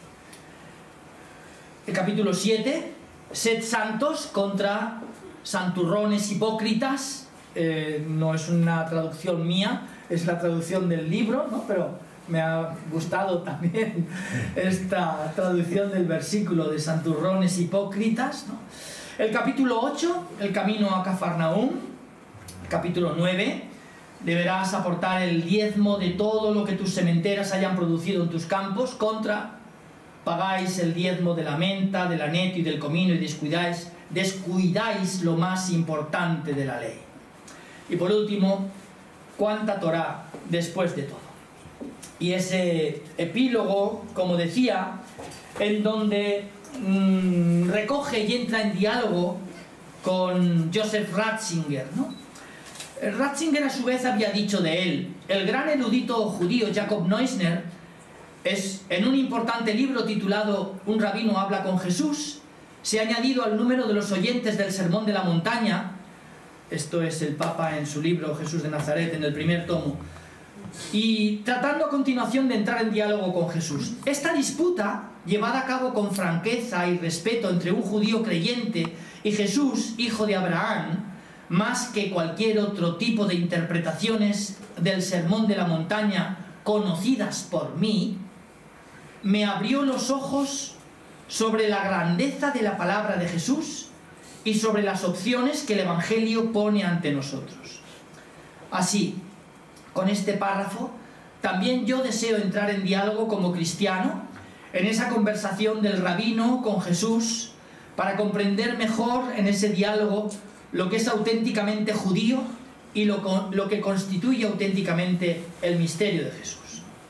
El capítulo siete, sed santos contra santurrones hipócritas. Eh, no es una traducción mía, es la traducción del libro, ¿no? Pero me ha gustado también esta traducción del versículo de santurrones hipócritas, ¿no? El capítulo ocho, el camino a Cafarnaúm. Capítulo nueve, deberás aportar el diezmo de todo lo que tus sementeras hayan producido en tus campos, contra pagáis el diezmo de la menta, del aneto y del comino, y descuidáis, descuidáis lo más importante de la ley. Y por último, cuánta Torá después de todo. Y ese epílogo, como decía, en donde mmm, recoge y entra en diálogo con Joseph Ratzinger, ¿no? Ratzinger a su vez había dicho de él: el gran erudito judío Jacob Neusner es, en un importante libro titulado Un rabino habla con Jesús, se ha añadido al número de los oyentes del Sermón de la Montaña. Esto es el Papa en su libro Jesús de Nazaret, en el primer tomo, y tratando a continuación de entrar en diálogo con Jesús. Esta disputa, llevada a cabo con franqueza y respeto entre un judío creyente y Jesús, hijo de Abraham, más que cualquier otro tipo de interpretaciones del Sermón de la Montaña conocidas por mí, me abrió los ojos sobre la grandeza de la palabra de Jesús y sobre las opciones que el Evangelio pone ante nosotros. Así, con este párrafo, también yo deseo entrar en diálogo como cristiano, en esa conversación del rabino con Jesús, para comprender mejor en ese diálogo lo que es auténticamente judío y lo, lo que constituye auténticamente el misterio de Jesús.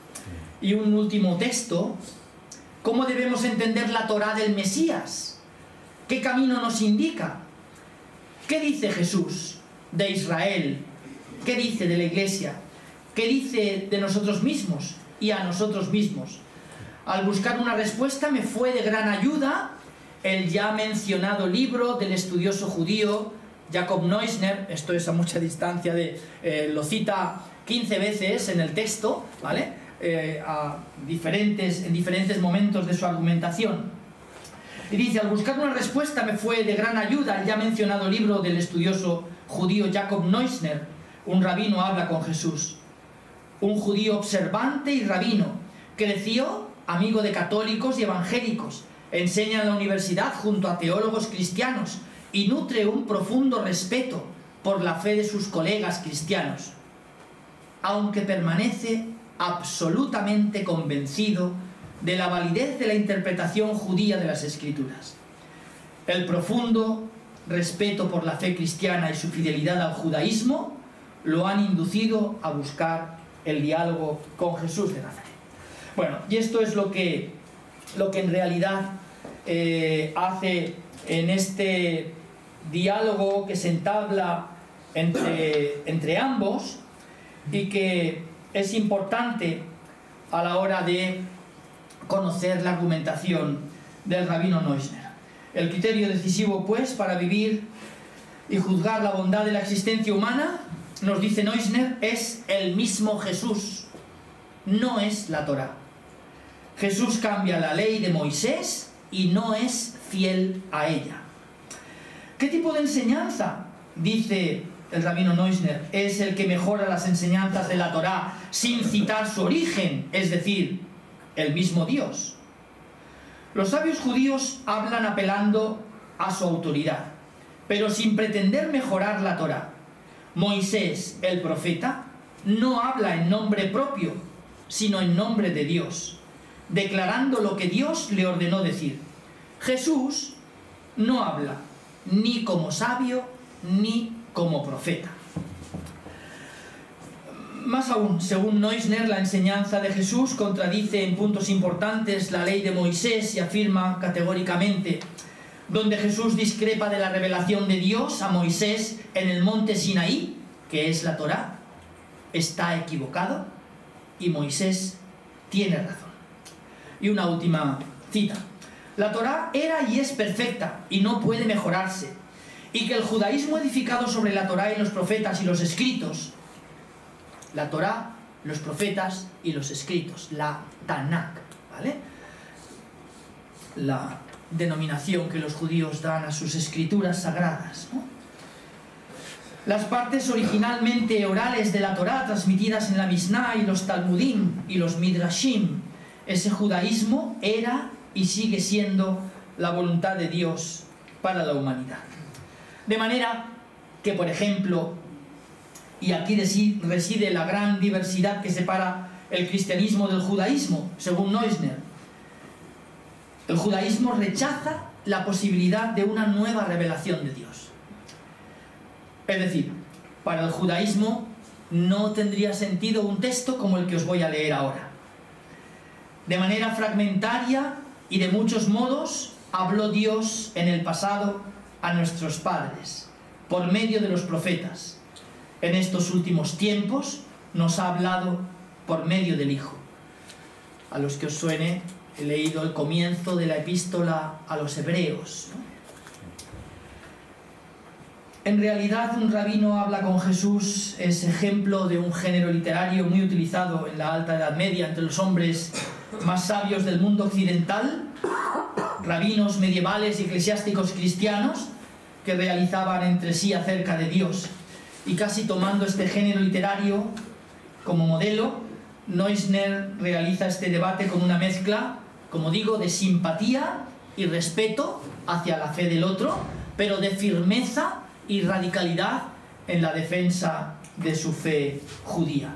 Y un último texto: ¿cómo debemos entender la Torá del Mesías? ¿Qué camino nos indica? ¿Qué dice Jesús de Israel? ¿Qué dice de la Iglesia? ¿Qué dice de nosotros mismos y a nosotros mismos? Al buscar una respuesta me fue de gran ayuda el ya mencionado libro del estudioso judío Jacob Neusner. Esto es a mucha distancia, de, eh, lo cita quince veces en el texto, ¿vale? Eh, a diferentes, en diferentes momentos de su argumentación. Y dice: al buscar una respuesta me fue de gran ayuda el ya mencionado libro del estudioso judío Jacob Neusner, Un rabino habla con Jesús. Un judío observante y rabino, creció amigo de católicos y evangélicos, enseña en la universidad junto a teólogos cristianos y nutre un profundo respeto por la fe de sus colegas cristianos, aunque permanece absolutamente convencido de la validez de la interpretación judía de las Escrituras. El profundo respeto por la fe cristiana y su fidelidad al judaísmo lo han inducido a buscar el diálogo con Jesús de Nazaret. Bueno, y esto es lo que, lo que en realidad eh, hace en este diálogo que se entabla entre, entre ambos, y que es importante a la hora de conocer la argumentación del rabino Neusner. El criterio decisivo, pues, para vivir y juzgar la bondad de la existencia humana, nos dice Neusner, es el mismo Jesús, no es la Torá. Jesús cambia la ley de Moisés y no es fiel a ella. ¿Qué tipo de enseñanza, dice el rabino Neusner, es el que mejora las enseñanzas de la Torá sin citar su origen, es decir, el mismo Dios? Los sabios judíos hablan apelando a su autoridad, pero sin pretender mejorar la Torá. Moisés, el profeta, no habla en nombre propio, sino en nombre de Dios, declarando lo que Dios le ordenó decir. Jesús no habla ni como sabio ni como profeta. Más aún, según Neusner, la enseñanza de Jesús contradice en puntos importantes la ley de Moisés y afirma categóricamente: donde Jesús discrepa de la revelación de Dios a Moisés en el monte Sinaí, que es la Torá, está equivocado y Moisés tiene razón. Y una última cita: la Torá era y es perfecta y no puede mejorarse, y que el judaísmo edificado sobre la Torá y los profetas y los escritos, la Torá, los profetas y los escritos, la Tanakh, ¿vale? La denominación que los judíos dan a sus escrituras sagradas, ¿no? Las partes originalmente orales de la Torá, transmitidas en la Misná y los Talmudim y los Midrashim, ese judaísmo era y sigue siendo la voluntad de Dios para la humanidad. De manera que, por ejemplo, y aquí reside la gran diversidad que separa el cristianismo del judaísmo, según Neusner, el judaísmo rechaza la posibilidad de una nueva revelación de Dios. Es decir, para el judaísmo no tendría sentido un texto como el que os voy a leer ahora. De manera fragmentaria y de muchos modos habló Dios en el pasado a nuestros padres, por medio de los profetas. En estos últimos tiempos nos ha hablado por medio del Hijo. A los que os suene, he leído el comienzo de la epístola a los hebreos, ¿no? En realidad, un rabino habla con Jesús es ejemplo de un género literario muy utilizado en la Alta Edad Media entre los hombres más sabios del mundo occidental, rabinos medievales y eclesiásticos cristianos que realizaban entre sí acerca de Dios. Y casi tomando este género literario como modelo, Neusner realiza este debate con una mezcla, como digo, de simpatía y respeto hacia la fe del otro, pero de firmeza y radicalidad en la defensa de su fe judía.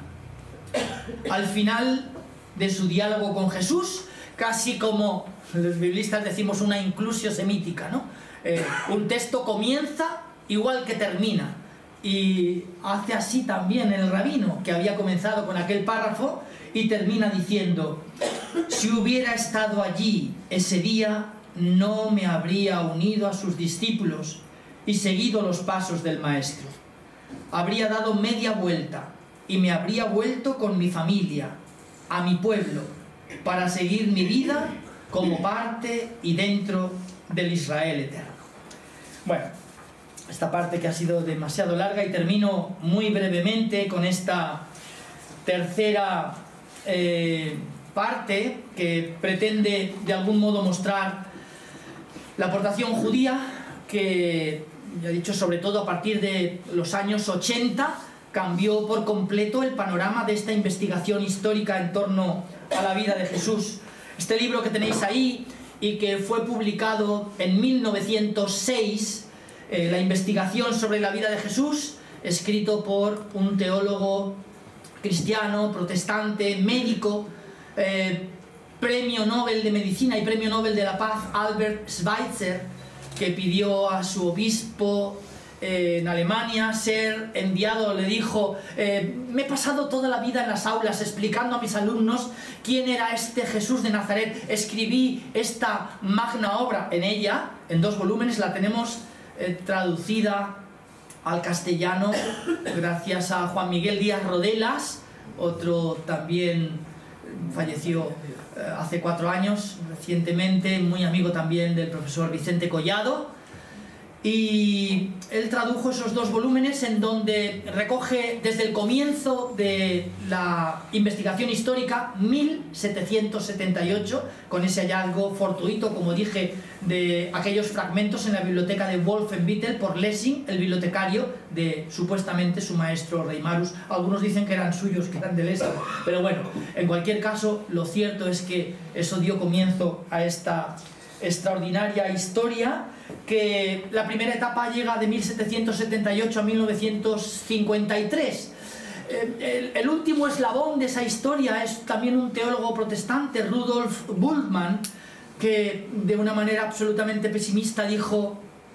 Al final de su diálogo con Jesús, casi como los biblistas decimos una inclusio semítica, ¿no? Eh, un texto comienza igual que termina, y hace así también el rabino, que había comenzado con aquel párrafo y termina diciendo: si hubiera estado allí ese día, no me habría unido a sus discípulos y seguido los pasos del Maestro. Habría dado media vuelta y me habría vuelto con mi familia, a mi pueblo, para seguir mi vida como parte y dentro del Israel eterno. Bueno, esta parte que ha sido demasiado larga, y termino muy brevemente con esta tercera eh, parte que pretende de algún modo mostrar la aportación judía, que, ya he dicho, sobre todo a partir de los años ochenta, cambió por completo el panorama de esta investigación histórica en torno a la vida de Jesús. Este libro que tenéis ahí, y que fue publicado en mil novecientos seis, eh, la investigación sobre la vida de Jesús, escrito por un teólogo cristiano, protestante, médico, eh, premio Nobel de Medicina y premio Nobel de la Paz, Albert Schweitzer, que pidió a su obispo eh, en Alemania ser enviado, le dijo: eh, me he pasado toda la vida en las aulas explicando a mis alumnos quién era este Jesús de Nazaret. Escribí esta magna obra. En ella, en dos volúmenes, la tenemos eh, traducida al castellano gracias a Juan Miguel Díaz Rodelas, otro también falleció eh, hace cuatro años, recientemente, muy amigo también del profesor Vicente Collado. Y él tradujo esos dos volúmenes en donde recoge desde el comienzo de la investigación histórica, mil setecientos setenta y ocho, con ese hallazgo fortuito, como dije, de aquellos fragmentos en la biblioteca de Wolfenbüttel por Lessing, el bibliotecario de supuestamente su maestro Reimarus. Algunos dicen que eran suyos, que eran de Lessing, pero bueno, en cualquier caso, lo cierto es que eso dio comienzo a esta extraordinaria historia, que la primera etapa llega de mil setecientos setenta y ocho a mil novecientos cincuenta y tres. El, el último eslabón de esa historia es también un teólogo protestante, Rudolf Bultmann, que de una manera absolutamente pesimista dijo: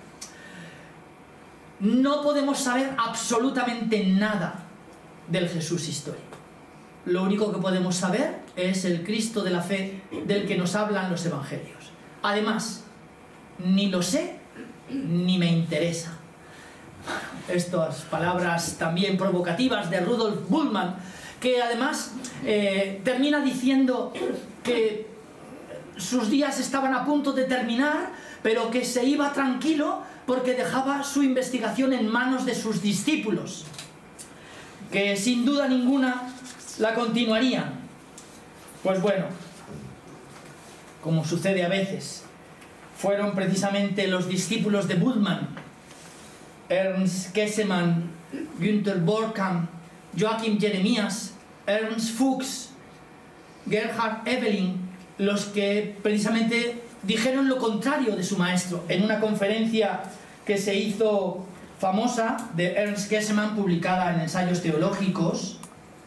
no podemos saber absolutamente nada del Jesús histórico. Lo único que podemos saber es el Cristo de la fe del que nos hablan los evangelios. Además, ni lo sé ni me interesa. Estas palabras también provocativas de Rudolf Bultmann, que además eh, termina diciendo que sus días estaban a punto de terminar, pero que se iba tranquilo porque dejaba su investigación en manos de sus discípulos, que sin duda ninguna la continuarían. Pues bueno, como sucede a veces, fueron precisamente los discípulos de Bultmann, Ernst Kessemann, Günther Borkamp, Joachim Jeremías, Ernst Fuchs, Gerhard Evelyn, los que precisamente dijeron lo contrario de su maestro. En una conferencia que se hizo famosa de Ernst Käsemann, publicada en Ensayos Teológicos,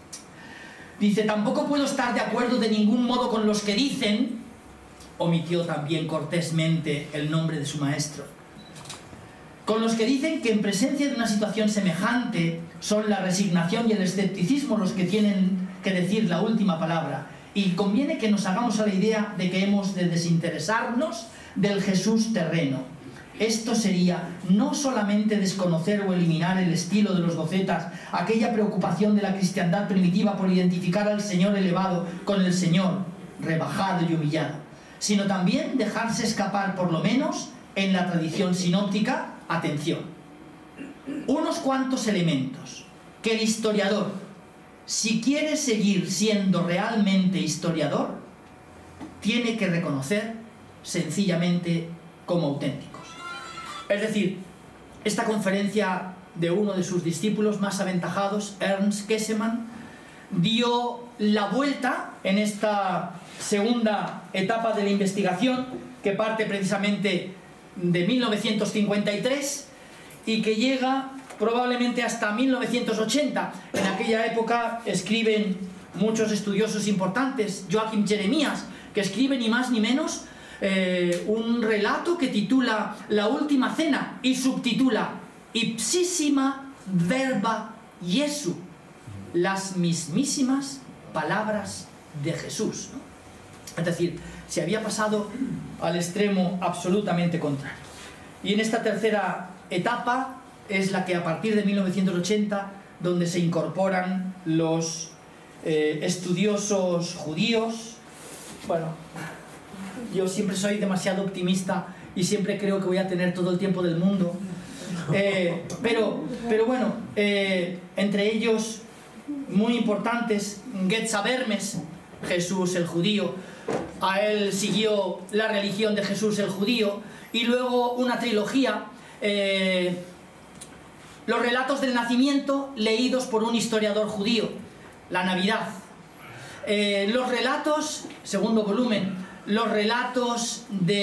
dice: tampoco puedo estar de acuerdo de ningún modo con los que dicen, omitió también cortésmente el nombre de su maestro, con los que dicen que en presencia de una situación semejante son la resignación y el escepticismo los que tienen que decir la última palabra, y conviene que nos hagamos a la idea de que hemos de desinteresarnos del Jesús terreno. Esto sería no solamente desconocer o eliminar el estilo de los docetas, aquella preocupación de la cristiandad primitiva por identificar al Señor elevado con el Señor rebajado y humillado, sino también dejarse escapar, por lo menos en la tradición sinóptica, atención, unos cuantos elementos que el historiador, si quiere seguir siendo realmente historiador, tiene que reconocer sencillamente como auténticos. Es decir, esta conferencia de uno de sus discípulos más aventajados, Ernst Käsemann, dio la vuelta en esta segunda etapa de la investigación, que parte precisamente de mil novecientos cincuenta y tres y que llega probablemente hasta mil novecientos ochenta. En aquella época escriben muchos estudiosos importantes, Joachim Jeremías, que escribe ni más ni menos eh, un relato que titula La Última Cena y subtitula Ipsissima Verba Jesu, las mismísimas palabras de Jesús, ¿no? Es decir, se había pasado al extremo absolutamente contrario. Y en esta tercera etapa es la que a partir de mil novecientos ochenta, donde se incorporan los eh, estudiosos judíos. Bueno, yo siempre soy demasiado optimista y siempre creo que voy a tener todo el tiempo del mundo. Eh, pero, pero bueno, eh, entre ellos muy importantes, Getza Vermes, Jesús el judío. A él siguió La religión de Jesús el judío, y luego una trilogía, eh, los relatos del nacimiento leídos por un historiador judío, la Navidad, eh, los relatos, segundo volumen, los relatos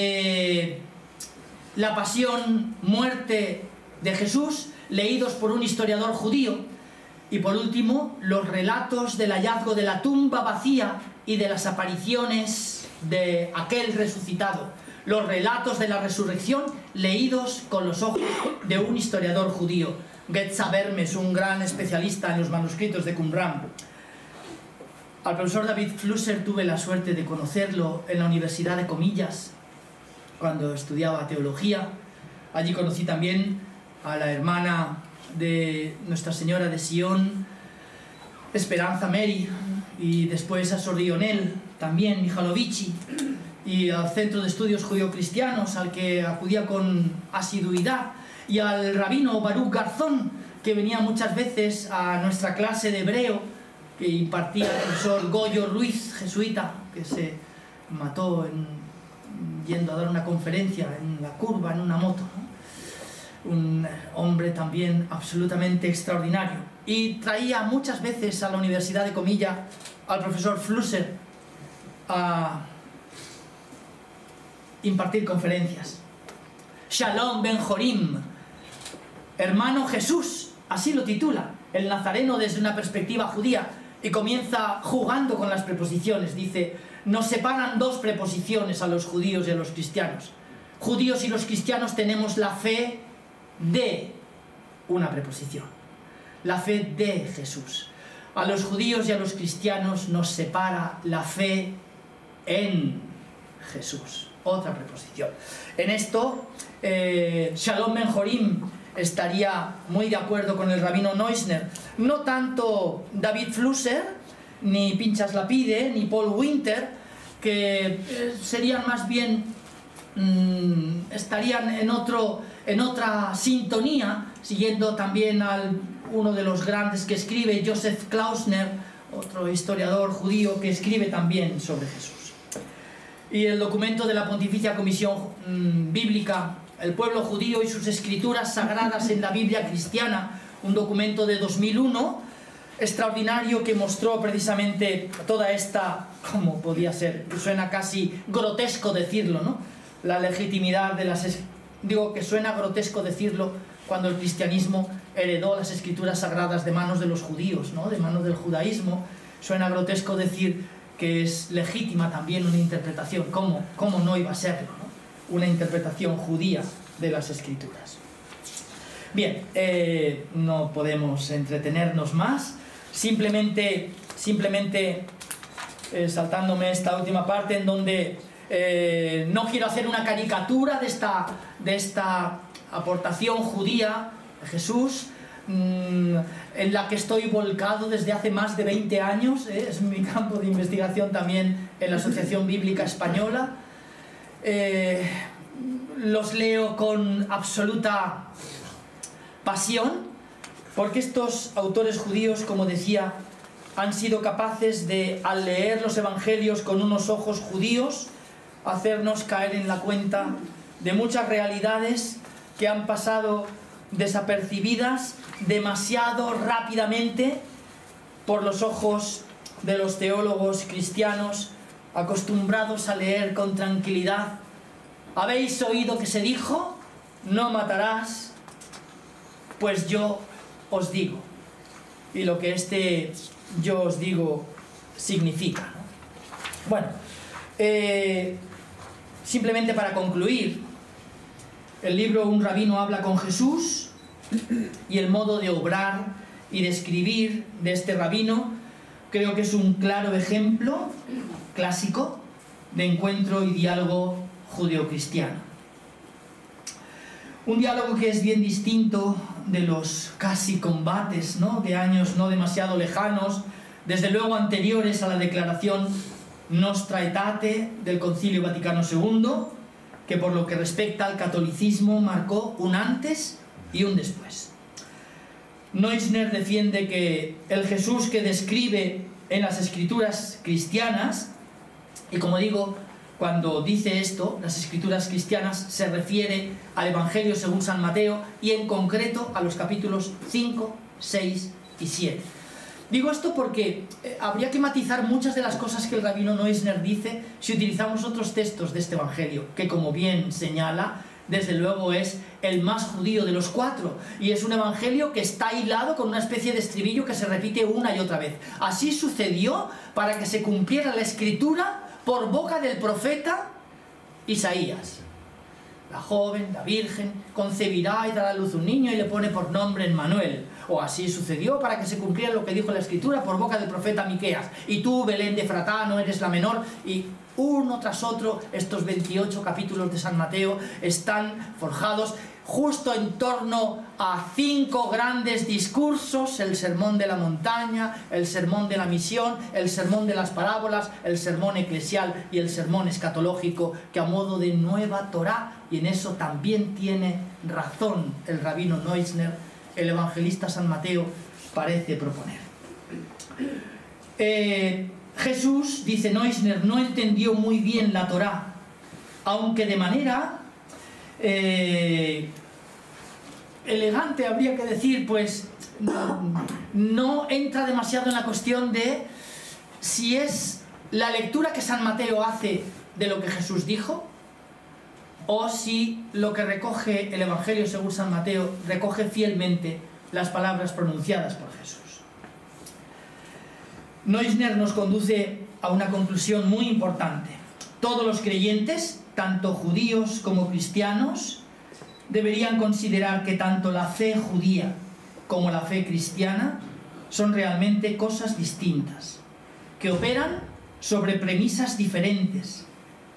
de la pasión, muerte de Jesús, leídos por un historiador judío, y por último, los relatos del hallazgo de la tumba vacía y de las apariciones de aquel resucitado, los relatos de la resurrección leídos con los ojos de un historiador judío, Getza Vermes, un gran especialista en los manuscritos de Qumran. Al profesor David Flusser tuve la suerte de conocerlo en la Universidad de Comillas cuando estudiaba teología. Allí conocí también a la hermana de Nuestra Señora de Sion, Esperanza Mary, y después a Sor Lionel, también Michalovici, y al Centro de Estudios Judío-Cristianos, al que acudía con asiduidad, y al rabino Baruch Garzón, que venía muchas veces a nuestra clase de hebreo, que impartía el profesor Goyo Ruiz, jesuita, que se mató en, yendo a dar una conferencia en la curva, en una moto, ¿no? Un hombre también absolutamente extraordinario. Y traía muchas veces a la Universidad de Comillas al profesor Flusser a impartir conferencias. Shalom Ben Jorim, hermano Jesús, así lo titula, el nazareno desde una perspectiva judía, y comienza jugando con las preposiciones. Dice: nos separan dos preposiciones a los judíos y a los cristianos. Judíos y los cristianos tenemos la fe de una preposición, la fe de Jesús. A los judíos y a los cristianos nos separa la fe en Jesús, otra preposición. En esto, eh, Shalom Ben Jorim estaría muy de acuerdo con el rabino Neusner. No tanto David Flusser, ni Pinchas Lapide, ni Paul Winter, que eh, serían más bien, mmm, estarían en, otro, en otra sintonía, siguiendo también al uno de los grandes que escribe, Joseph Klausner, otro historiador judío que escribe también sobre Jesús. Y el documento de la Pontificia Comisión mmm, Bíblica, el pueblo judío y sus escrituras sagradas en la Biblia cristiana, un documento de dos mil uno, extraordinario, que mostró precisamente toda esta, como podía ser, suena casi grotesco decirlo, ¿no? la legitimidad de las... Digo que suena grotesco decirlo cuando el cristianismo heredó las escrituras sagradas de manos de los judíos, ¿no? De manos del judaísmo. Suena grotesco decir que es legítima también una interpretación. ¿Cómo, cómo no iba a serlo, ¿no? Una interpretación judía de las escrituras. Bien, eh, no podemos entretenernos más. Simplemente, simplemente eh, saltándome esta última parte en donde eh, no quiero hacer una caricatura de esta, de esta aportación judía de Jesús, mmm, en la que estoy volcado desde hace más de veinte años, eh, es mi campo de investigación también en la Asociación Bíblica Española. Eh, los leo con absoluta pasión, porque estos autores judíos, como decía, han sido capaces de, al leer los evangelios con unos ojos judíos, hacernos caer en la cuenta de muchas realidades que han pasado desapercibidas demasiado rápidamente por los ojos de los teólogos cristianos acostumbrados a leer con tranquilidad. ¿Habéis oído que se dijo? No matarás. Pues yo os digo. Y lo que este yo os digo significa, ¿no? Bueno, eh, simplemente para concluir, el libro Un rabino habla con Jesús y el modo de obrar y de escribir de este rabino creo que es un claro ejemplo clásico de encuentro y diálogo judeocristiano. Un diálogo que es bien distinto de los casi combates, ¿no?, de años no demasiado lejanos, desde luego anteriores a la declaración Nostra Aetate del Concilio Vaticano segundo, que por lo que respecta al catolicismo marcó un antes y un después. Neusner defiende que el Jesús que describe en las escrituras cristianas, y como digo, cuando dice esto, las escrituras cristianas, se refiere al Evangelio según San Mateo y en concreto a los capítulos cinco, seis y siete. Digo esto porque eh, habría que matizar muchas de las cosas que el rabino Neusner dice si utilizamos otros textos de este Evangelio, que como bien señala, desde luego es el más judío de los cuatro, y es un Evangelio que está hilado con una especie de estribillo que se repite una y otra vez. Así sucedió para que se cumpliera la Escritura por boca del profeta Isaías. La joven, la virgen, concebirá y dará a luz un niño y le pone por nombre Emmanuel. O así sucedió para que se cumpliera lo que dijo la Escritura por boca del profeta Miqueas. Y tú, Belén de Efratá, no eres la menor. Y uno tras otro, estos veintiocho capítulos de San Mateo están forjados justo en torno a cinco grandes discursos: el sermón de la montaña, el sermón de la misión, el sermón de las parábolas, el sermón eclesial y el sermón escatológico, que a modo de nueva Torá, y en eso también tiene razón el rabino Neusner, el evangelista San Mateo parece proponer. Eh, Jesús, dice Neusner, no entendió muy bien la Torá, aunque de manera Eh, elegante, habría que decir, pues no, no entra demasiado en la cuestión de si es la lectura que San Mateo hace de lo que Jesús dijo, o si lo que recoge el Evangelio según San Mateo recoge fielmente las palabras pronunciadas por Jesús. Neusner nos conduce a una conclusión muy importante. Todos los creyentes, tanto judíos como cristianos, deberían considerar que tanto la fe judía como la fe cristiana son realmente cosas distintas, que operan sobre premisas diferentes.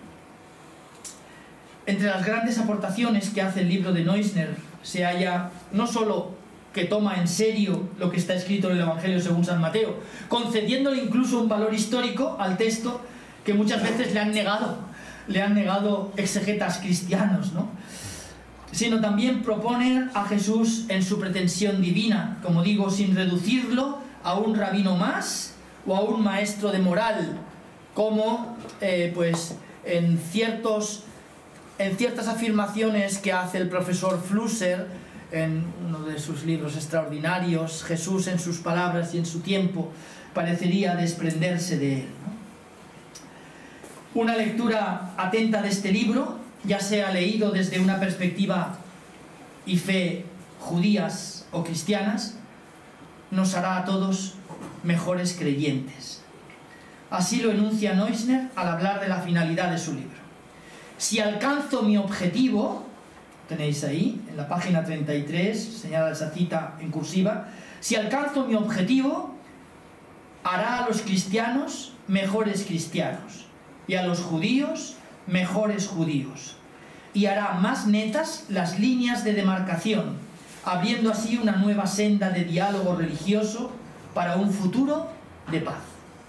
Entre las grandes aportaciones que hace el libro de Neusner se halla no solo que toma en serio lo que está escrito en el Evangelio según San Mateo, concediéndole incluso un valor histórico al texto que muchas veces le han negado le han negado exegetas cristianos, ¿no?, sino también proponer a Jesús en su pretensión divina, como digo, sin reducirlo a un rabino más o a un maestro de moral, como eh, pues en, ciertos, en ciertas afirmaciones que hace el profesor Flusser en uno de sus libros extraordinarios, Jesús en sus palabras y en su tiempo, parecería desprenderse de él, ¿no? Una lectura atenta de este libro ya sea leído desde una perspectiva y fe judías o cristianas, nos hará a todos mejores creyentes. Así lo enuncia Neusner al hablar de la finalidad de su libro. Si alcanzo mi objetivo, tenéis ahí, en la página treinta y tres, señala esa cita en cursiva, si alcanzo mi objetivo, hará a los cristianos mejores cristianos y a los judíos mejores judíos, y hará más netas las líneas de demarcación, abriendo así una nueva senda de diálogo religioso para un futuro de paz.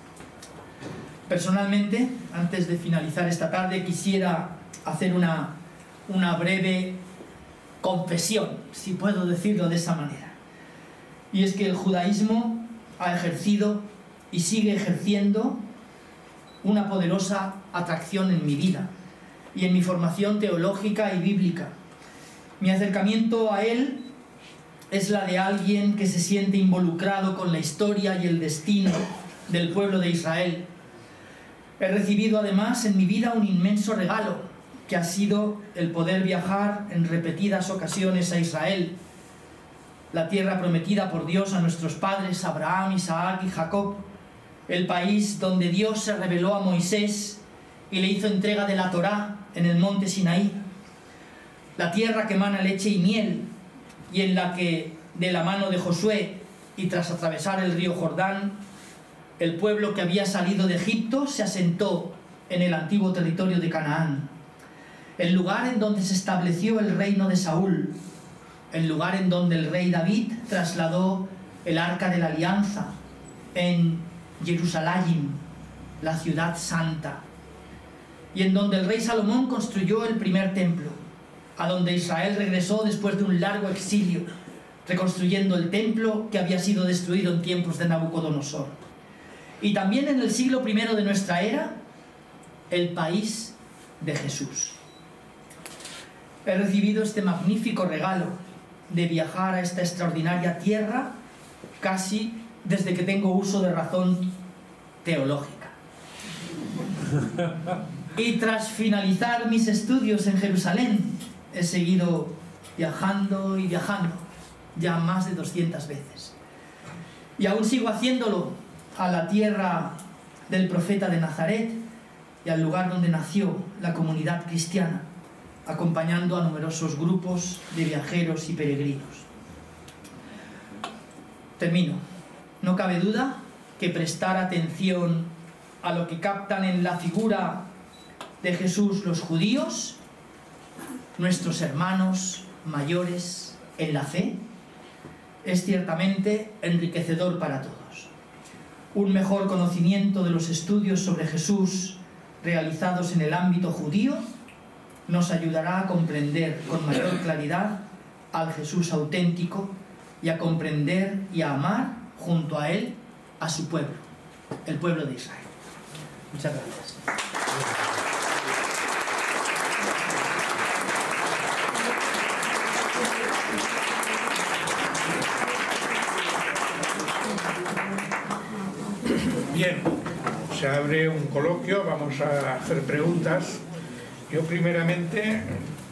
Personalmente, antes de finalizar esta tarde, quisiera hacer una, una breve confesión, si puedo decirlo de esa manera. Y es que el judaísmo ha ejercido y sigue ejerciendo una poderosa atracción en mi vida y en mi formación teológica y bíblica. Mi acercamiento a él es la de alguien que se siente involucrado con la historia y el destino del pueblo de Israel. He recibido además en mi vida un inmenso regalo, que ha sido el poder viajar en repetidas ocasiones a Israel, la tierra prometida por Dios a nuestros padres Abraham, Isaac y Jacob, el país donde Dios se reveló a Moisés y le hizo entrega de la Torá en el monte Sinaí, la tierra que emana leche y miel, y en la que, de la mano de Josué y tras atravesar el río Jordán, el pueblo que había salido de Egipto se asentó en el antiguo territorio de Canaán, el lugar en donde se estableció el reino de Saúl, el lugar en donde el rey David trasladó el arca de la alianza, en Jerusalén, la ciudad santa, y en donde el rey Salomón construyó el primer templo, a donde Israel regresó después de un largo exilio, reconstruyendo el templo que había sido destruido en tiempos de Nabucodonosor. Y también en el siglo primero de nuestra era, el país de Jesús. He recibido este magnífico regalo de viajar a esta extraordinaria tierra casi desde que tengo uso de razón teológica. Y tras finalizar mis estudios en Jerusalén, he seguido viajando y viajando ya más de doscientas veces. Y aún sigo haciéndolo a la tierra del profeta de Nazaret y al lugar donde nació la comunidad cristiana, acompañando a numerosos grupos de viajeros y peregrinos. Termino. No cabe duda que prestar atención a lo que captan en la figura de Jesús los judíos, nuestros hermanos mayores en la fe, es ciertamente enriquecedor para todos. Un mejor conocimiento de los estudios sobre Jesús realizados en el ámbito judío nos ayudará a comprender con mayor claridad al Jesús auténtico y a comprender y a amar junto a él a su pueblo, el pueblo de Israel. Muchas gracias. Bien, se abre un coloquio, vamos a hacer preguntas. Yo primeramente,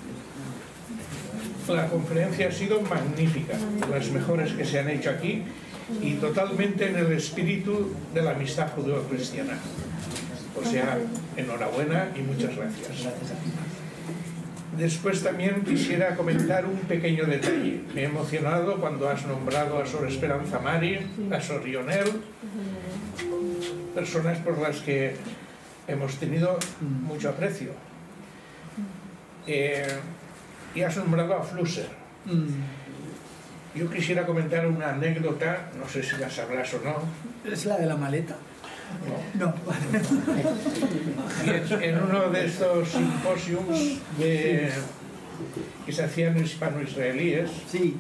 la conferencia ha sido magnífica, las mejores que se han hecho aquí y totalmente en el espíritu de la amistad judeo-cristiana. O sea, enhorabuena y muchas gracias. Después también quisiera comentar un pequeño detalle. Me he emocionado cuando has nombrado a Sor Esperanza Mari, a Sor Lionel, personas por las que hemos tenido mucho aprecio. Eh, y has nombrado a Flusser. Yo quisiera comentar una anécdota, no sé si la sabrás o no. ¿Es la de la maleta? No. No. Y en, en uno de estos simposiums de, que se hacían hispano-israelíes, sí,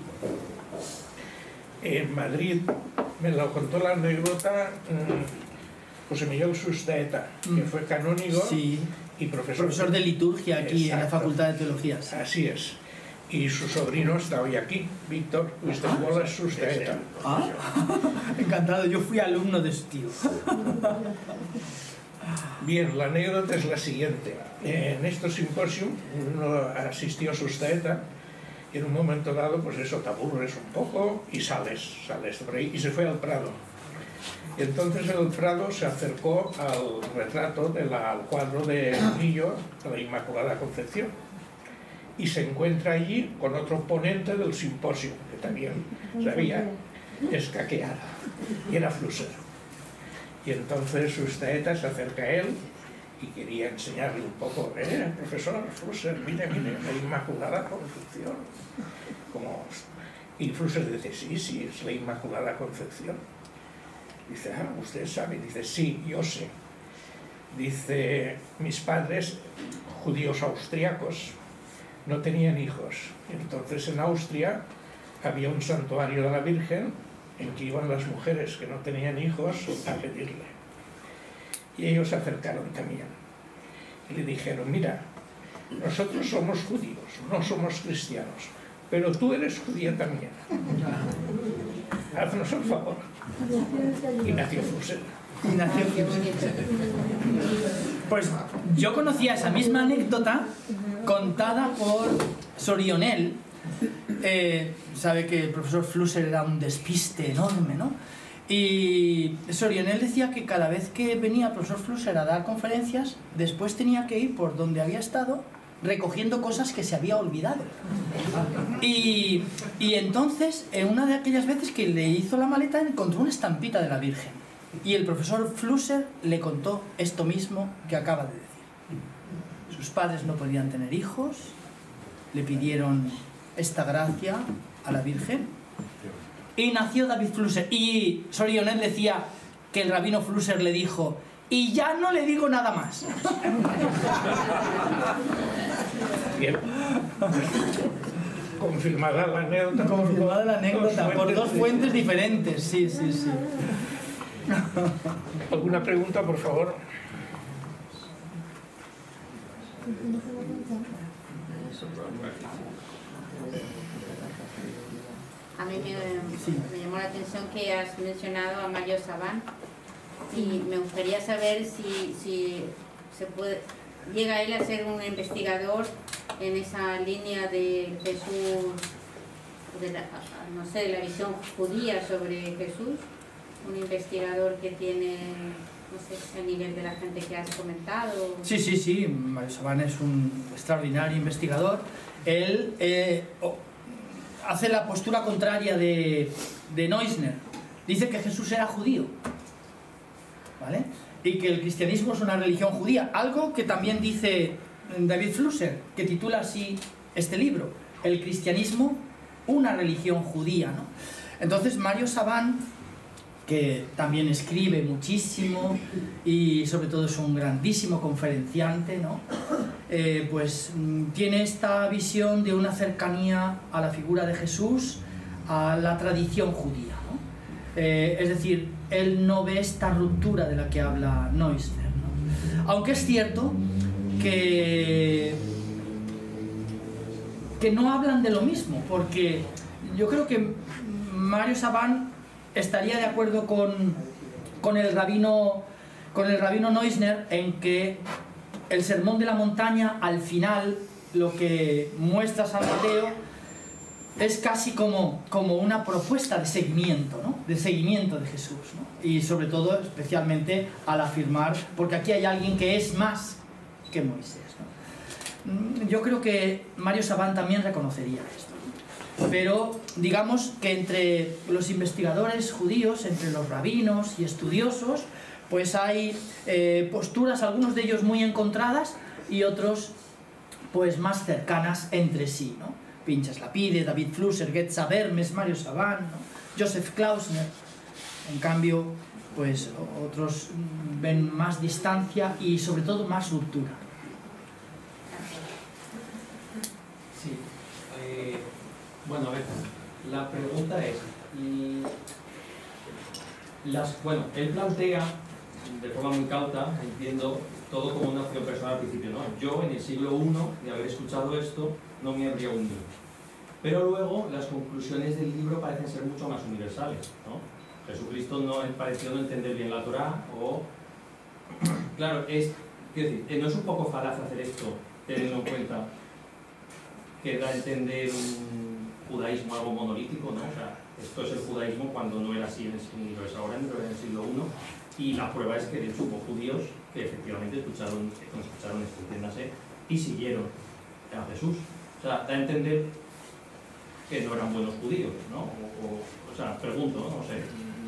en Madrid, me lo contó la anécdota mmm, José Miguel Sustaeta, que fue canónigo, sí, y profesor, profesor de liturgia aquí. Exacto, en la Facultad de Teología. Sí. Así es. Y su sobrino está hoy aquí, Víctor Huistesbolas Sustaeta. Ah, encantado, yo fui alumno de su tío. Bien, la anécdota es la siguiente. En estos simposios uno asistió a Sustaeta y en un momento dado, pues eso, te aburres un poco y sales, sales por ahí, y se fue al Prado. Entonces el Prado se acercó al retrato, de la, al cuadro de Murillo, de la Inmaculada Concepción, y se encuentra allí con otro ponente del simposio, que también se había escaqueado, y era Flusser. Y entonces Sustaeta se acerca a él y quería enseñarle un poco, eh, profesor Flusser, mire, mire, la Inmaculada Concepción. Como... Y Flusser dice, sí, sí, es la Inmaculada Concepción. Dice, ah, usted sabe. Dice, sí, yo sé. Dice, mis padres, judíos austriacos, no tenían hijos. Entonces en Austria había un santuario de la Virgen en que iban las mujeres que no tenían hijos a pedirle. Y ellos se acercaron también. Y le dijeron, mira, nosotros somos judíos, no somos cristianos, pero tú eres judía también. Haznos el favor. Y nació Flusser. Y nació Flusser. Pues yo conocía esa misma anécdota contada por Sorionel. Eh, sabe que el profesor Flusser era un despiste enorme, ¿no? Y Sorionel decía que cada vez que venía el profesor Flusser a dar conferencias, después tenía que ir por donde había estado recogiendo cosas que se había olvidado. Y, y entonces, en una de aquellas veces que le hizo la maleta, encontró una estampita de la Virgen. Y el profesor Flusser le contó esto mismo que acaba de decir. Sus padres no podían tener hijos, le pidieron esta gracia a la Virgen, y nació David Flusser. Y Sorionel decía que el rabino Flusser le dijo, y ya no le digo nada más. Bien. Confirmada la anécdota. Confirmada la anécdota, por dos fuentes diferentes, sí, sí, sí. ¿Alguna pregunta, por favor? A mí me, me llamó la atención que has mencionado a Mario Sabán y me gustaría saber si, si se puede, llega él a ser un investigador en esa línea de Jesús, de la, no sé, de la visión judía sobre Jesús, un investigador que tiene, no sé, el nivel de la gente que has comentado. Sí, sí, sí, Mario Sabán es un extraordinario investigador. Él eh, oh, hace la postura contraria de, de Neusner. Dice que Jesús era judío, ¿vale? Y que el cristianismo es una religión judía. Algo que también dice David Flusser, que titula así este libro, El cristianismo, una religión judía, ¿no? Entonces Mario Sabán, que también escribe muchísimo y sobre todo es un grandísimo conferenciante, ¿no? Eh, pues tiene esta visión de una cercanía a la figura de Jesús, a la tradición judía, ¿no? Eh, es decir, él no ve esta ruptura de la que habla Neusner, ¿no? Aunque es cierto que, que no hablan de lo mismo, porque yo creo que Mario Sabán estaría de acuerdo con, con, el rabino, con el rabino Neusner en que el sermón de la montaña, al final, lo que muestra San Mateo es casi como, como una propuesta de seguimiento, ¿no? De seguimiento de Jesús, ¿no? Y sobre todo, especialmente, al afirmar, porque aquí hay alguien que es más que Moisés, ¿no? Yo creo que Mario Sabán también reconocería esto. Pero digamos que entre los investigadores judíos, entre los rabinos y estudiosos, pues hay eh, posturas, algunos de ellos muy encontradas y otros pues más cercanas entre sí, ¿no? Pinchas Lapide, David Flusser, Getza Vermes, Mario Sabán, ¿no? Joseph Klausner. En cambio, pues otros ven más distancia y sobre todo más ruptura. Sí. Eh... Bueno, a ver, la pregunta es, las, bueno, él plantea de forma muy cauta, entiendo, todo como una opción personal al principio, ¿no? Yo en el siglo primero, de haber escuchado esto, no me habría unido. Pero luego las conclusiones del libro parecen ser mucho más universales, ¿no? Jesucristo no pareció no entender bien la Torá, o claro, es, quiero decir, no es un poco falaz hacer esto, teniendo en cuenta que da a entender un judaísmo algo monolítico, ¿no? O sea, esto es el judaísmo cuando no era así en el siglo, es ahora, pero en el siglo primero, y la prueba es que de hecho hubo judíos que efectivamente escucharon, escucharon esto, entiéndase, y siguieron a Jesús. O sea, da a entender que no eran buenos judíos, ¿no? O, o, o sea, pregunto, ¿no? No sé.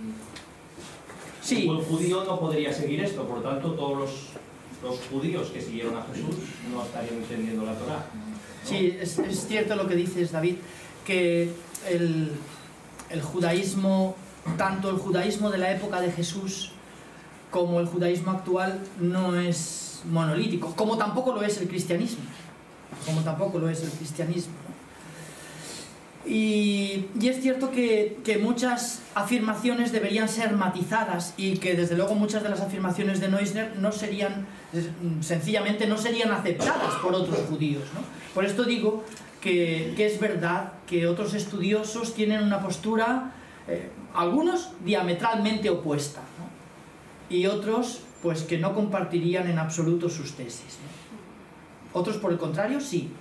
Sí. Un buen judío no podría seguir esto, por lo tanto todos los, los judíos que siguieron a Jesús no estarían entendiendo la Torá, ¿no? Sí, es, es cierto lo que dices, David, que el, el judaísmo, tanto el judaísmo de la época de Jesús como el judaísmo actual no es monolítico, como tampoco lo es el cristianismo, como tampoco lo es el cristianismo. Y, y es cierto que, que muchas afirmaciones deberían ser matizadas y que desde luego muchas de las afirmaciones de Neusner no serían, sencillamente no serían aceptadas por otros judíos, ¿no? Por esto digo que, que es verdad que otros estudiosos tienen una postura, eh, algunos diametralmente opuesta, ¿no? Y otros pues que no compartirían en absoluto sus tesis, ¿no? Otros por el contrario sí.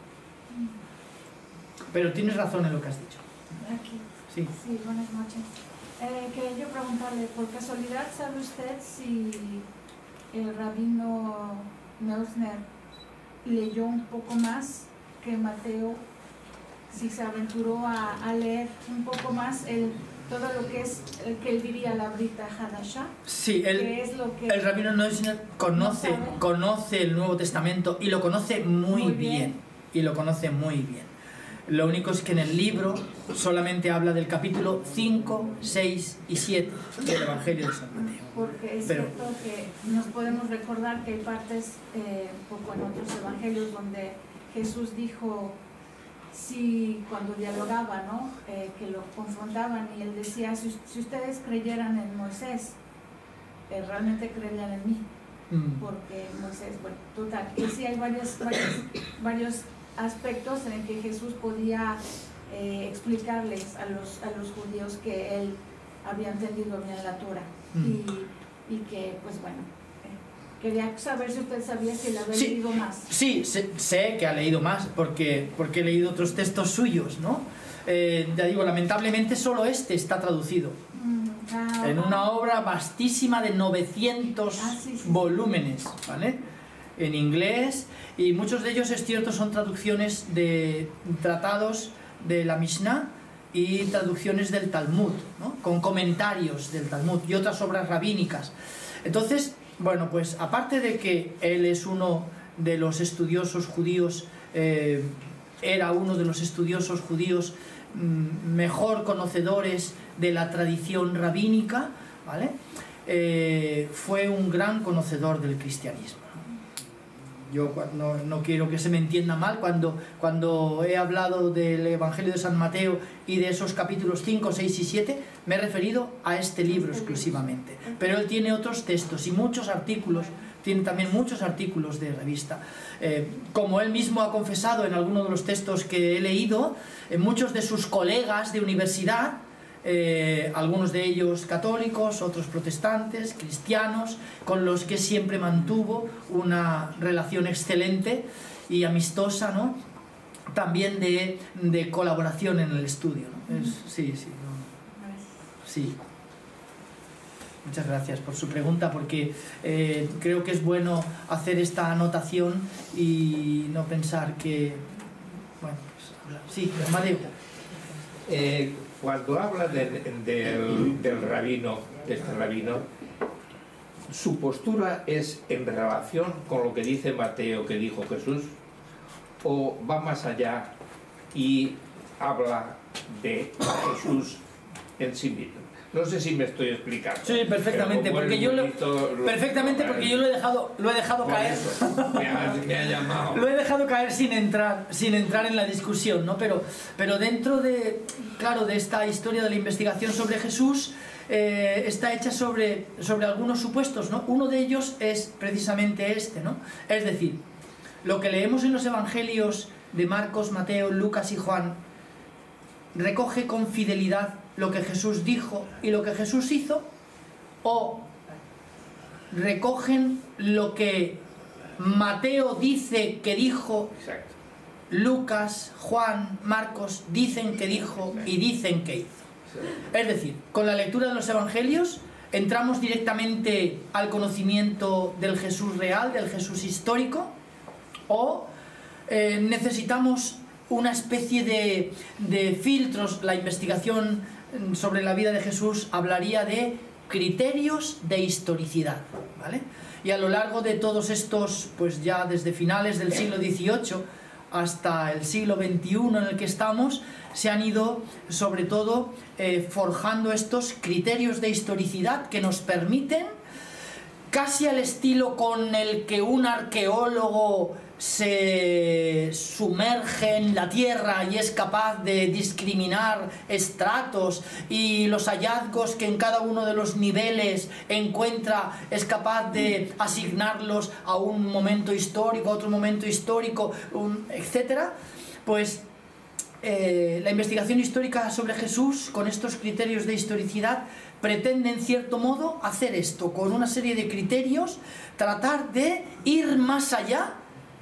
Pero tienes razón en lo que has dicho. Aquí. Sí. Sí, buenas noches. Eh, quería yo preguntarle, por casualidad, ¿sabe usted si el rabino Neusner leyó un poco más que Mateo, si se aventuró a, a leer un poco más el, todo lo que es, el que él diría la Brita Hadashah? Sí, el, que es lo que el rabino Neusner conoce, no conoce el Nuevo Testamento y lo conoce muy, Muy bien. bien. Y lo conoce muy bien. Lo único es que en el libro solamente habla del capítulo cinco, seis y siete del Evangelio de San Mateo. Porque es Pero- cierto que nos podemos recordar que hay partes, eh, un poco en otros evangelios, donde Jesús dijo, si cuando dialogaba, ¿no? Eh, que lo confrontaban y él decía, si, si ustedes creyeran en Moisés, eh, realmente creerían en mí, Mm. porque Moisés, bueno, total, y sí hay varios, varios, varios aspectos en el que Jesús podía eh, explicarles a los, a los judíos que él había entendido bien la Torah. Mm. Y, y que, pues bueno, eh, quería saber si usted sabía si la había Sí. leído más. Sí, sé, sé que ha leído más porque, porque he leído otros textos suyos, ¿no? Eh, ya digo, lamentablemente solo este está traducido. Mm, ah, En una obra vastísima de novecientos Ah, sí, sí. volúmenes, ¿vale? En inglés, y muchos de ellos, es cierto, son traducciones de tratados de la Mishnah y traducciones del Talmud, ¿no? Con comentarios del Talmud y otras obras rabínicas. Entonces, bueno, pues aparte de que él es uno de los estudiosos judíos, eh, era uno de los estudiosos judíos mm, mejor conocedores de la tradición rabínica, ¿vale? Eh, fue un gran conocedor del cristianismo. Yo no, no quiero que se me entienda mal, cuando, cuando he hablado del Evangelio de San Mateo y de esos capítulos cinco, seis y siete, me he referido a este libro exclusivamente. Pero él tiene otros textos y muchos artículos, tiene también muchos artículos de revista. Eh, como él mismo ha confesado en alguno de los textos que he leído, eh, muchos de sus colegas de universidad, Eh, algunos de ellos católicos, otros protestantes, cristianos, con los que siempre mantuvo una relación excelente y amistosa, ¿no? También de, de colaboración en el estudio, ¿no? Es, sí, sí, no, sí. Muchas gracias por su pregunta, porque eh, creo que es bueno hacer esta anotación y no pensar que... Bueno, pues, hablar. Sí, Amadeo. Eh, cuando habla de- del, del rabino, de este rabino, su postura es en relación con lo que dice Mateo que dijo Jesús, o va más allá y habla de Jesús en sí mismo. No sé si me estoy explicando. Sí, perfectamente, pero como porque es yo lo, bonito, lo- perfectamente porque yo lo he dejado, lo he dejado Por caer. eso, me ha, me ha llamado. Lo he dejado caer sin entrar, sin entrar en la discusión, ¿no? Pero, pero dentro de, claro, de esta historia de la investigación sobre Jesús, eh, está hecha sobre, sobre algunos supuestos, ¿no? Uno de ellos es precisamente este, ¿no? Es decir, lo que leemos en los evangelios de Marcos, Mateo, Lucas y Juan recoge con fidelidad lo que Jesús dijo y lo que Jesús hizo, o recogen lo que Mateo dice que dijo, Exacto. Lucas, Juan, Marcos dicen que dijo y dicen que hizo. Es decir, con la lectura de los evangelios entramos directamente al conocimiento del Jesús real, del Jesús histórico, o eh, necesitamos una especie de, de filtros. La investigación sobre la vida de Jesús hablaría de criterios de historicidad, ¿vale? Y a lo largo de todos estos, pues ya desde finales del siglo dieciocho hasta el siglo veintiuno en el que estamos, se han ido sobre todo eh, forjando estos criterios de historicidad que nos permiten, casi al estilo con el que un arqueólogo se sumerge en la tierra y es capaz de discriminar estratos y los hallazgos que en cada uno de los niveles encuentra, es capaz de asignarlos a un momento histórico, a otro momento histórico, un, etcétera. Pues eh, la investigación histórica sobre Jesús, con estos criterios de historicidad, pretende en cierto modo hacer esto, con una serie de criterios, tratar de ir más allá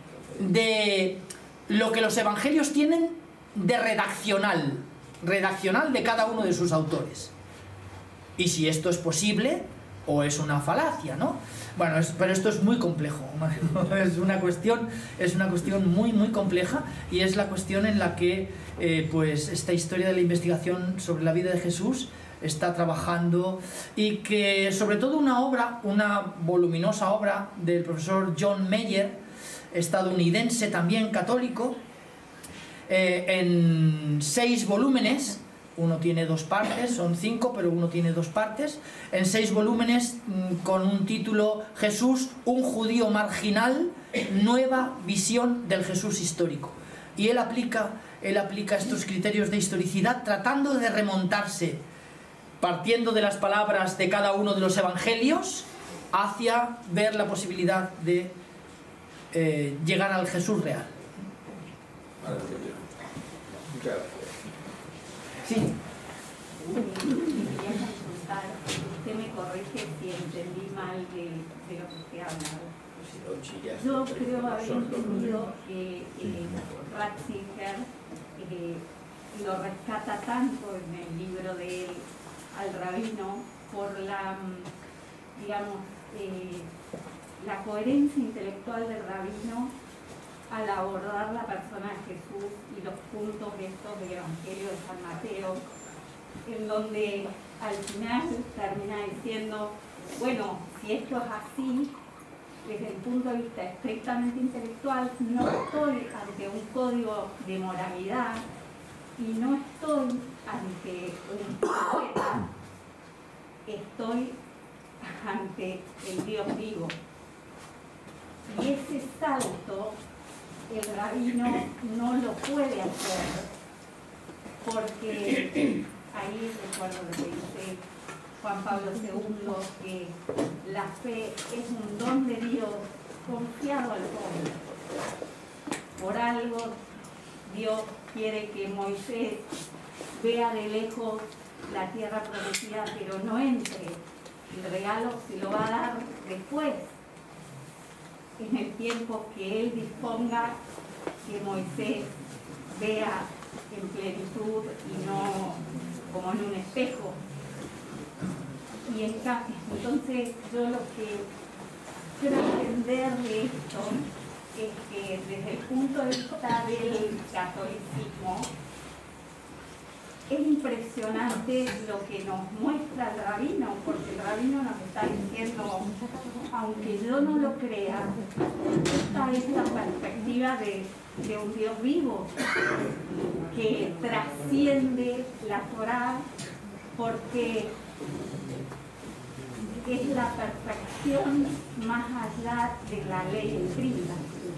de lo que los evangelios tienen de redaccional, redaccional de cada uno de sus autores. Y si esto es posible o es una falacia, ¿no? Bueno, es, pero esto es muy complejo, es una cuestión, es una cuestión muy muy compleja, y es la cuestión en la que eh, pues esta historia de la investigación sobre la vida de Jesús está trabajando, y que sobre todo una obra, una voluminosa obra del profesor John Mayer, estadounidense también católico, eh, en seis volúmenes, uno tiene dos partes, son cinco, pero uno tiene dos partes, en seis volúmenes, con un título: Jesús, un judío marginal, nueva visión del Jesús histórico. Y él aplica, él aplica estos criterios de historicidad tratando de remontarse, partiendo de las palabras de cada uno de los evangelios, hacia ver la posibilidad de eh, llegar al Jesús real. Muchas gracias. Sí. Quería consultar, usted me corrige si entendí mal de, de lo que usted ha hablado. Yo creo haber entendido que eh, Ratzinger eh, lo rescata tanto en el libro de él al rabino por la, digamos, eh, la coherencia intelectual del rabino al abordar la persona de Jesús y los puntos estos del Evangelio de San Mateo, en donde al final termina diciendo, bueno, si esto es así, desde el punto de vista estrictamente intelectual, no estoy ante un código de moralidad y no estoy ante un profeta, estoy ante el Dios vivo. Y ese salto el rabino no lo puede hacer, porque ahí recuerdo lo que dice Juan Pablo segundo, que la fe es un don de Dios confiado al hombre. Por algo Dios quiere que Moisés vea de lejos la tierra prometida, pero no entre. El regalo se lo va a dar después, en el tiempo que él disponga, que Moisés vea en plenitud y no como en un espejo. Y en, entonces yo lo que quiero entender de esto es que desde el punto de vista del catolicismo es impresionante lo que nos muestra el rabino, porque el rabino nos está diciendo, aunque yo no lo crea, esta es la perspectiva de, de un Dios vivo que trasciende la Torá, porque es la perfección más allá de la ley escrita.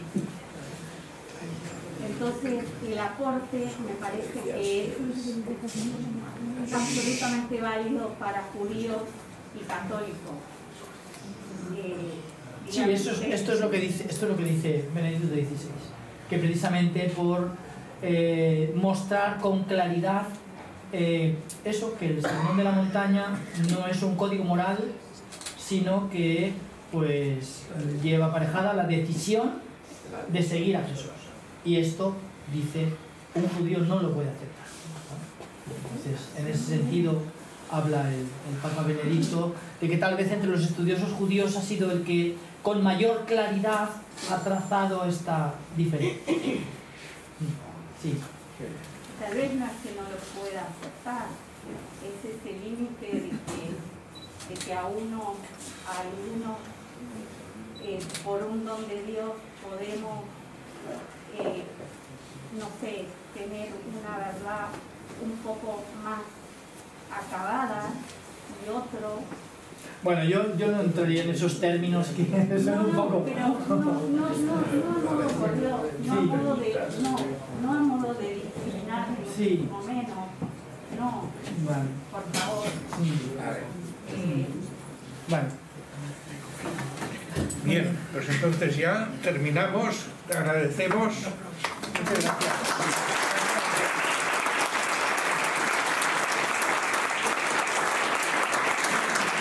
Entonces el aporte me parece que es absolutamente válido para judíos y católicos. Eh, Sí, eso es, esto es lo que dice, esto es lo que dice Benedicto dieciséis, que precisamente por eh, mostrar con claridad eh, eso, que el sermón de la montaña no es un código moral, sino que pues lleva aparejada la decisión de seguir a Jesús. Y esto, dice, un judío no lo puede aceptar. Entonces, en ese sentido, habla el, el Papa Benedicto de que tal vez entre los estudiosos judíos ha sido el que con mayor claridad ha trazado esta diferencia. Sí. Tal vez no es que no lo pueda aceptar, es ese límite de que, de que a uno, a alguno, eh, por un don de Dios podemos, eh, no sé, tener una verdad un poco más acabada y otro... Bueno, yo, yo no entraría en esos términos que son no, un no, poco... pero no, no, no, no, no, no, por Dios, no a modo de, no, no a modo de discriminar ni Sí. muchísimo menos, no, Bueno, por favor. sí. Eh, Bueno. Bien, pues entonces ya terminamos. Agradecemos. Muchas gracias.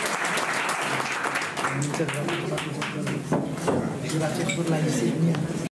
Muchas gracias. Gracias por la insignia.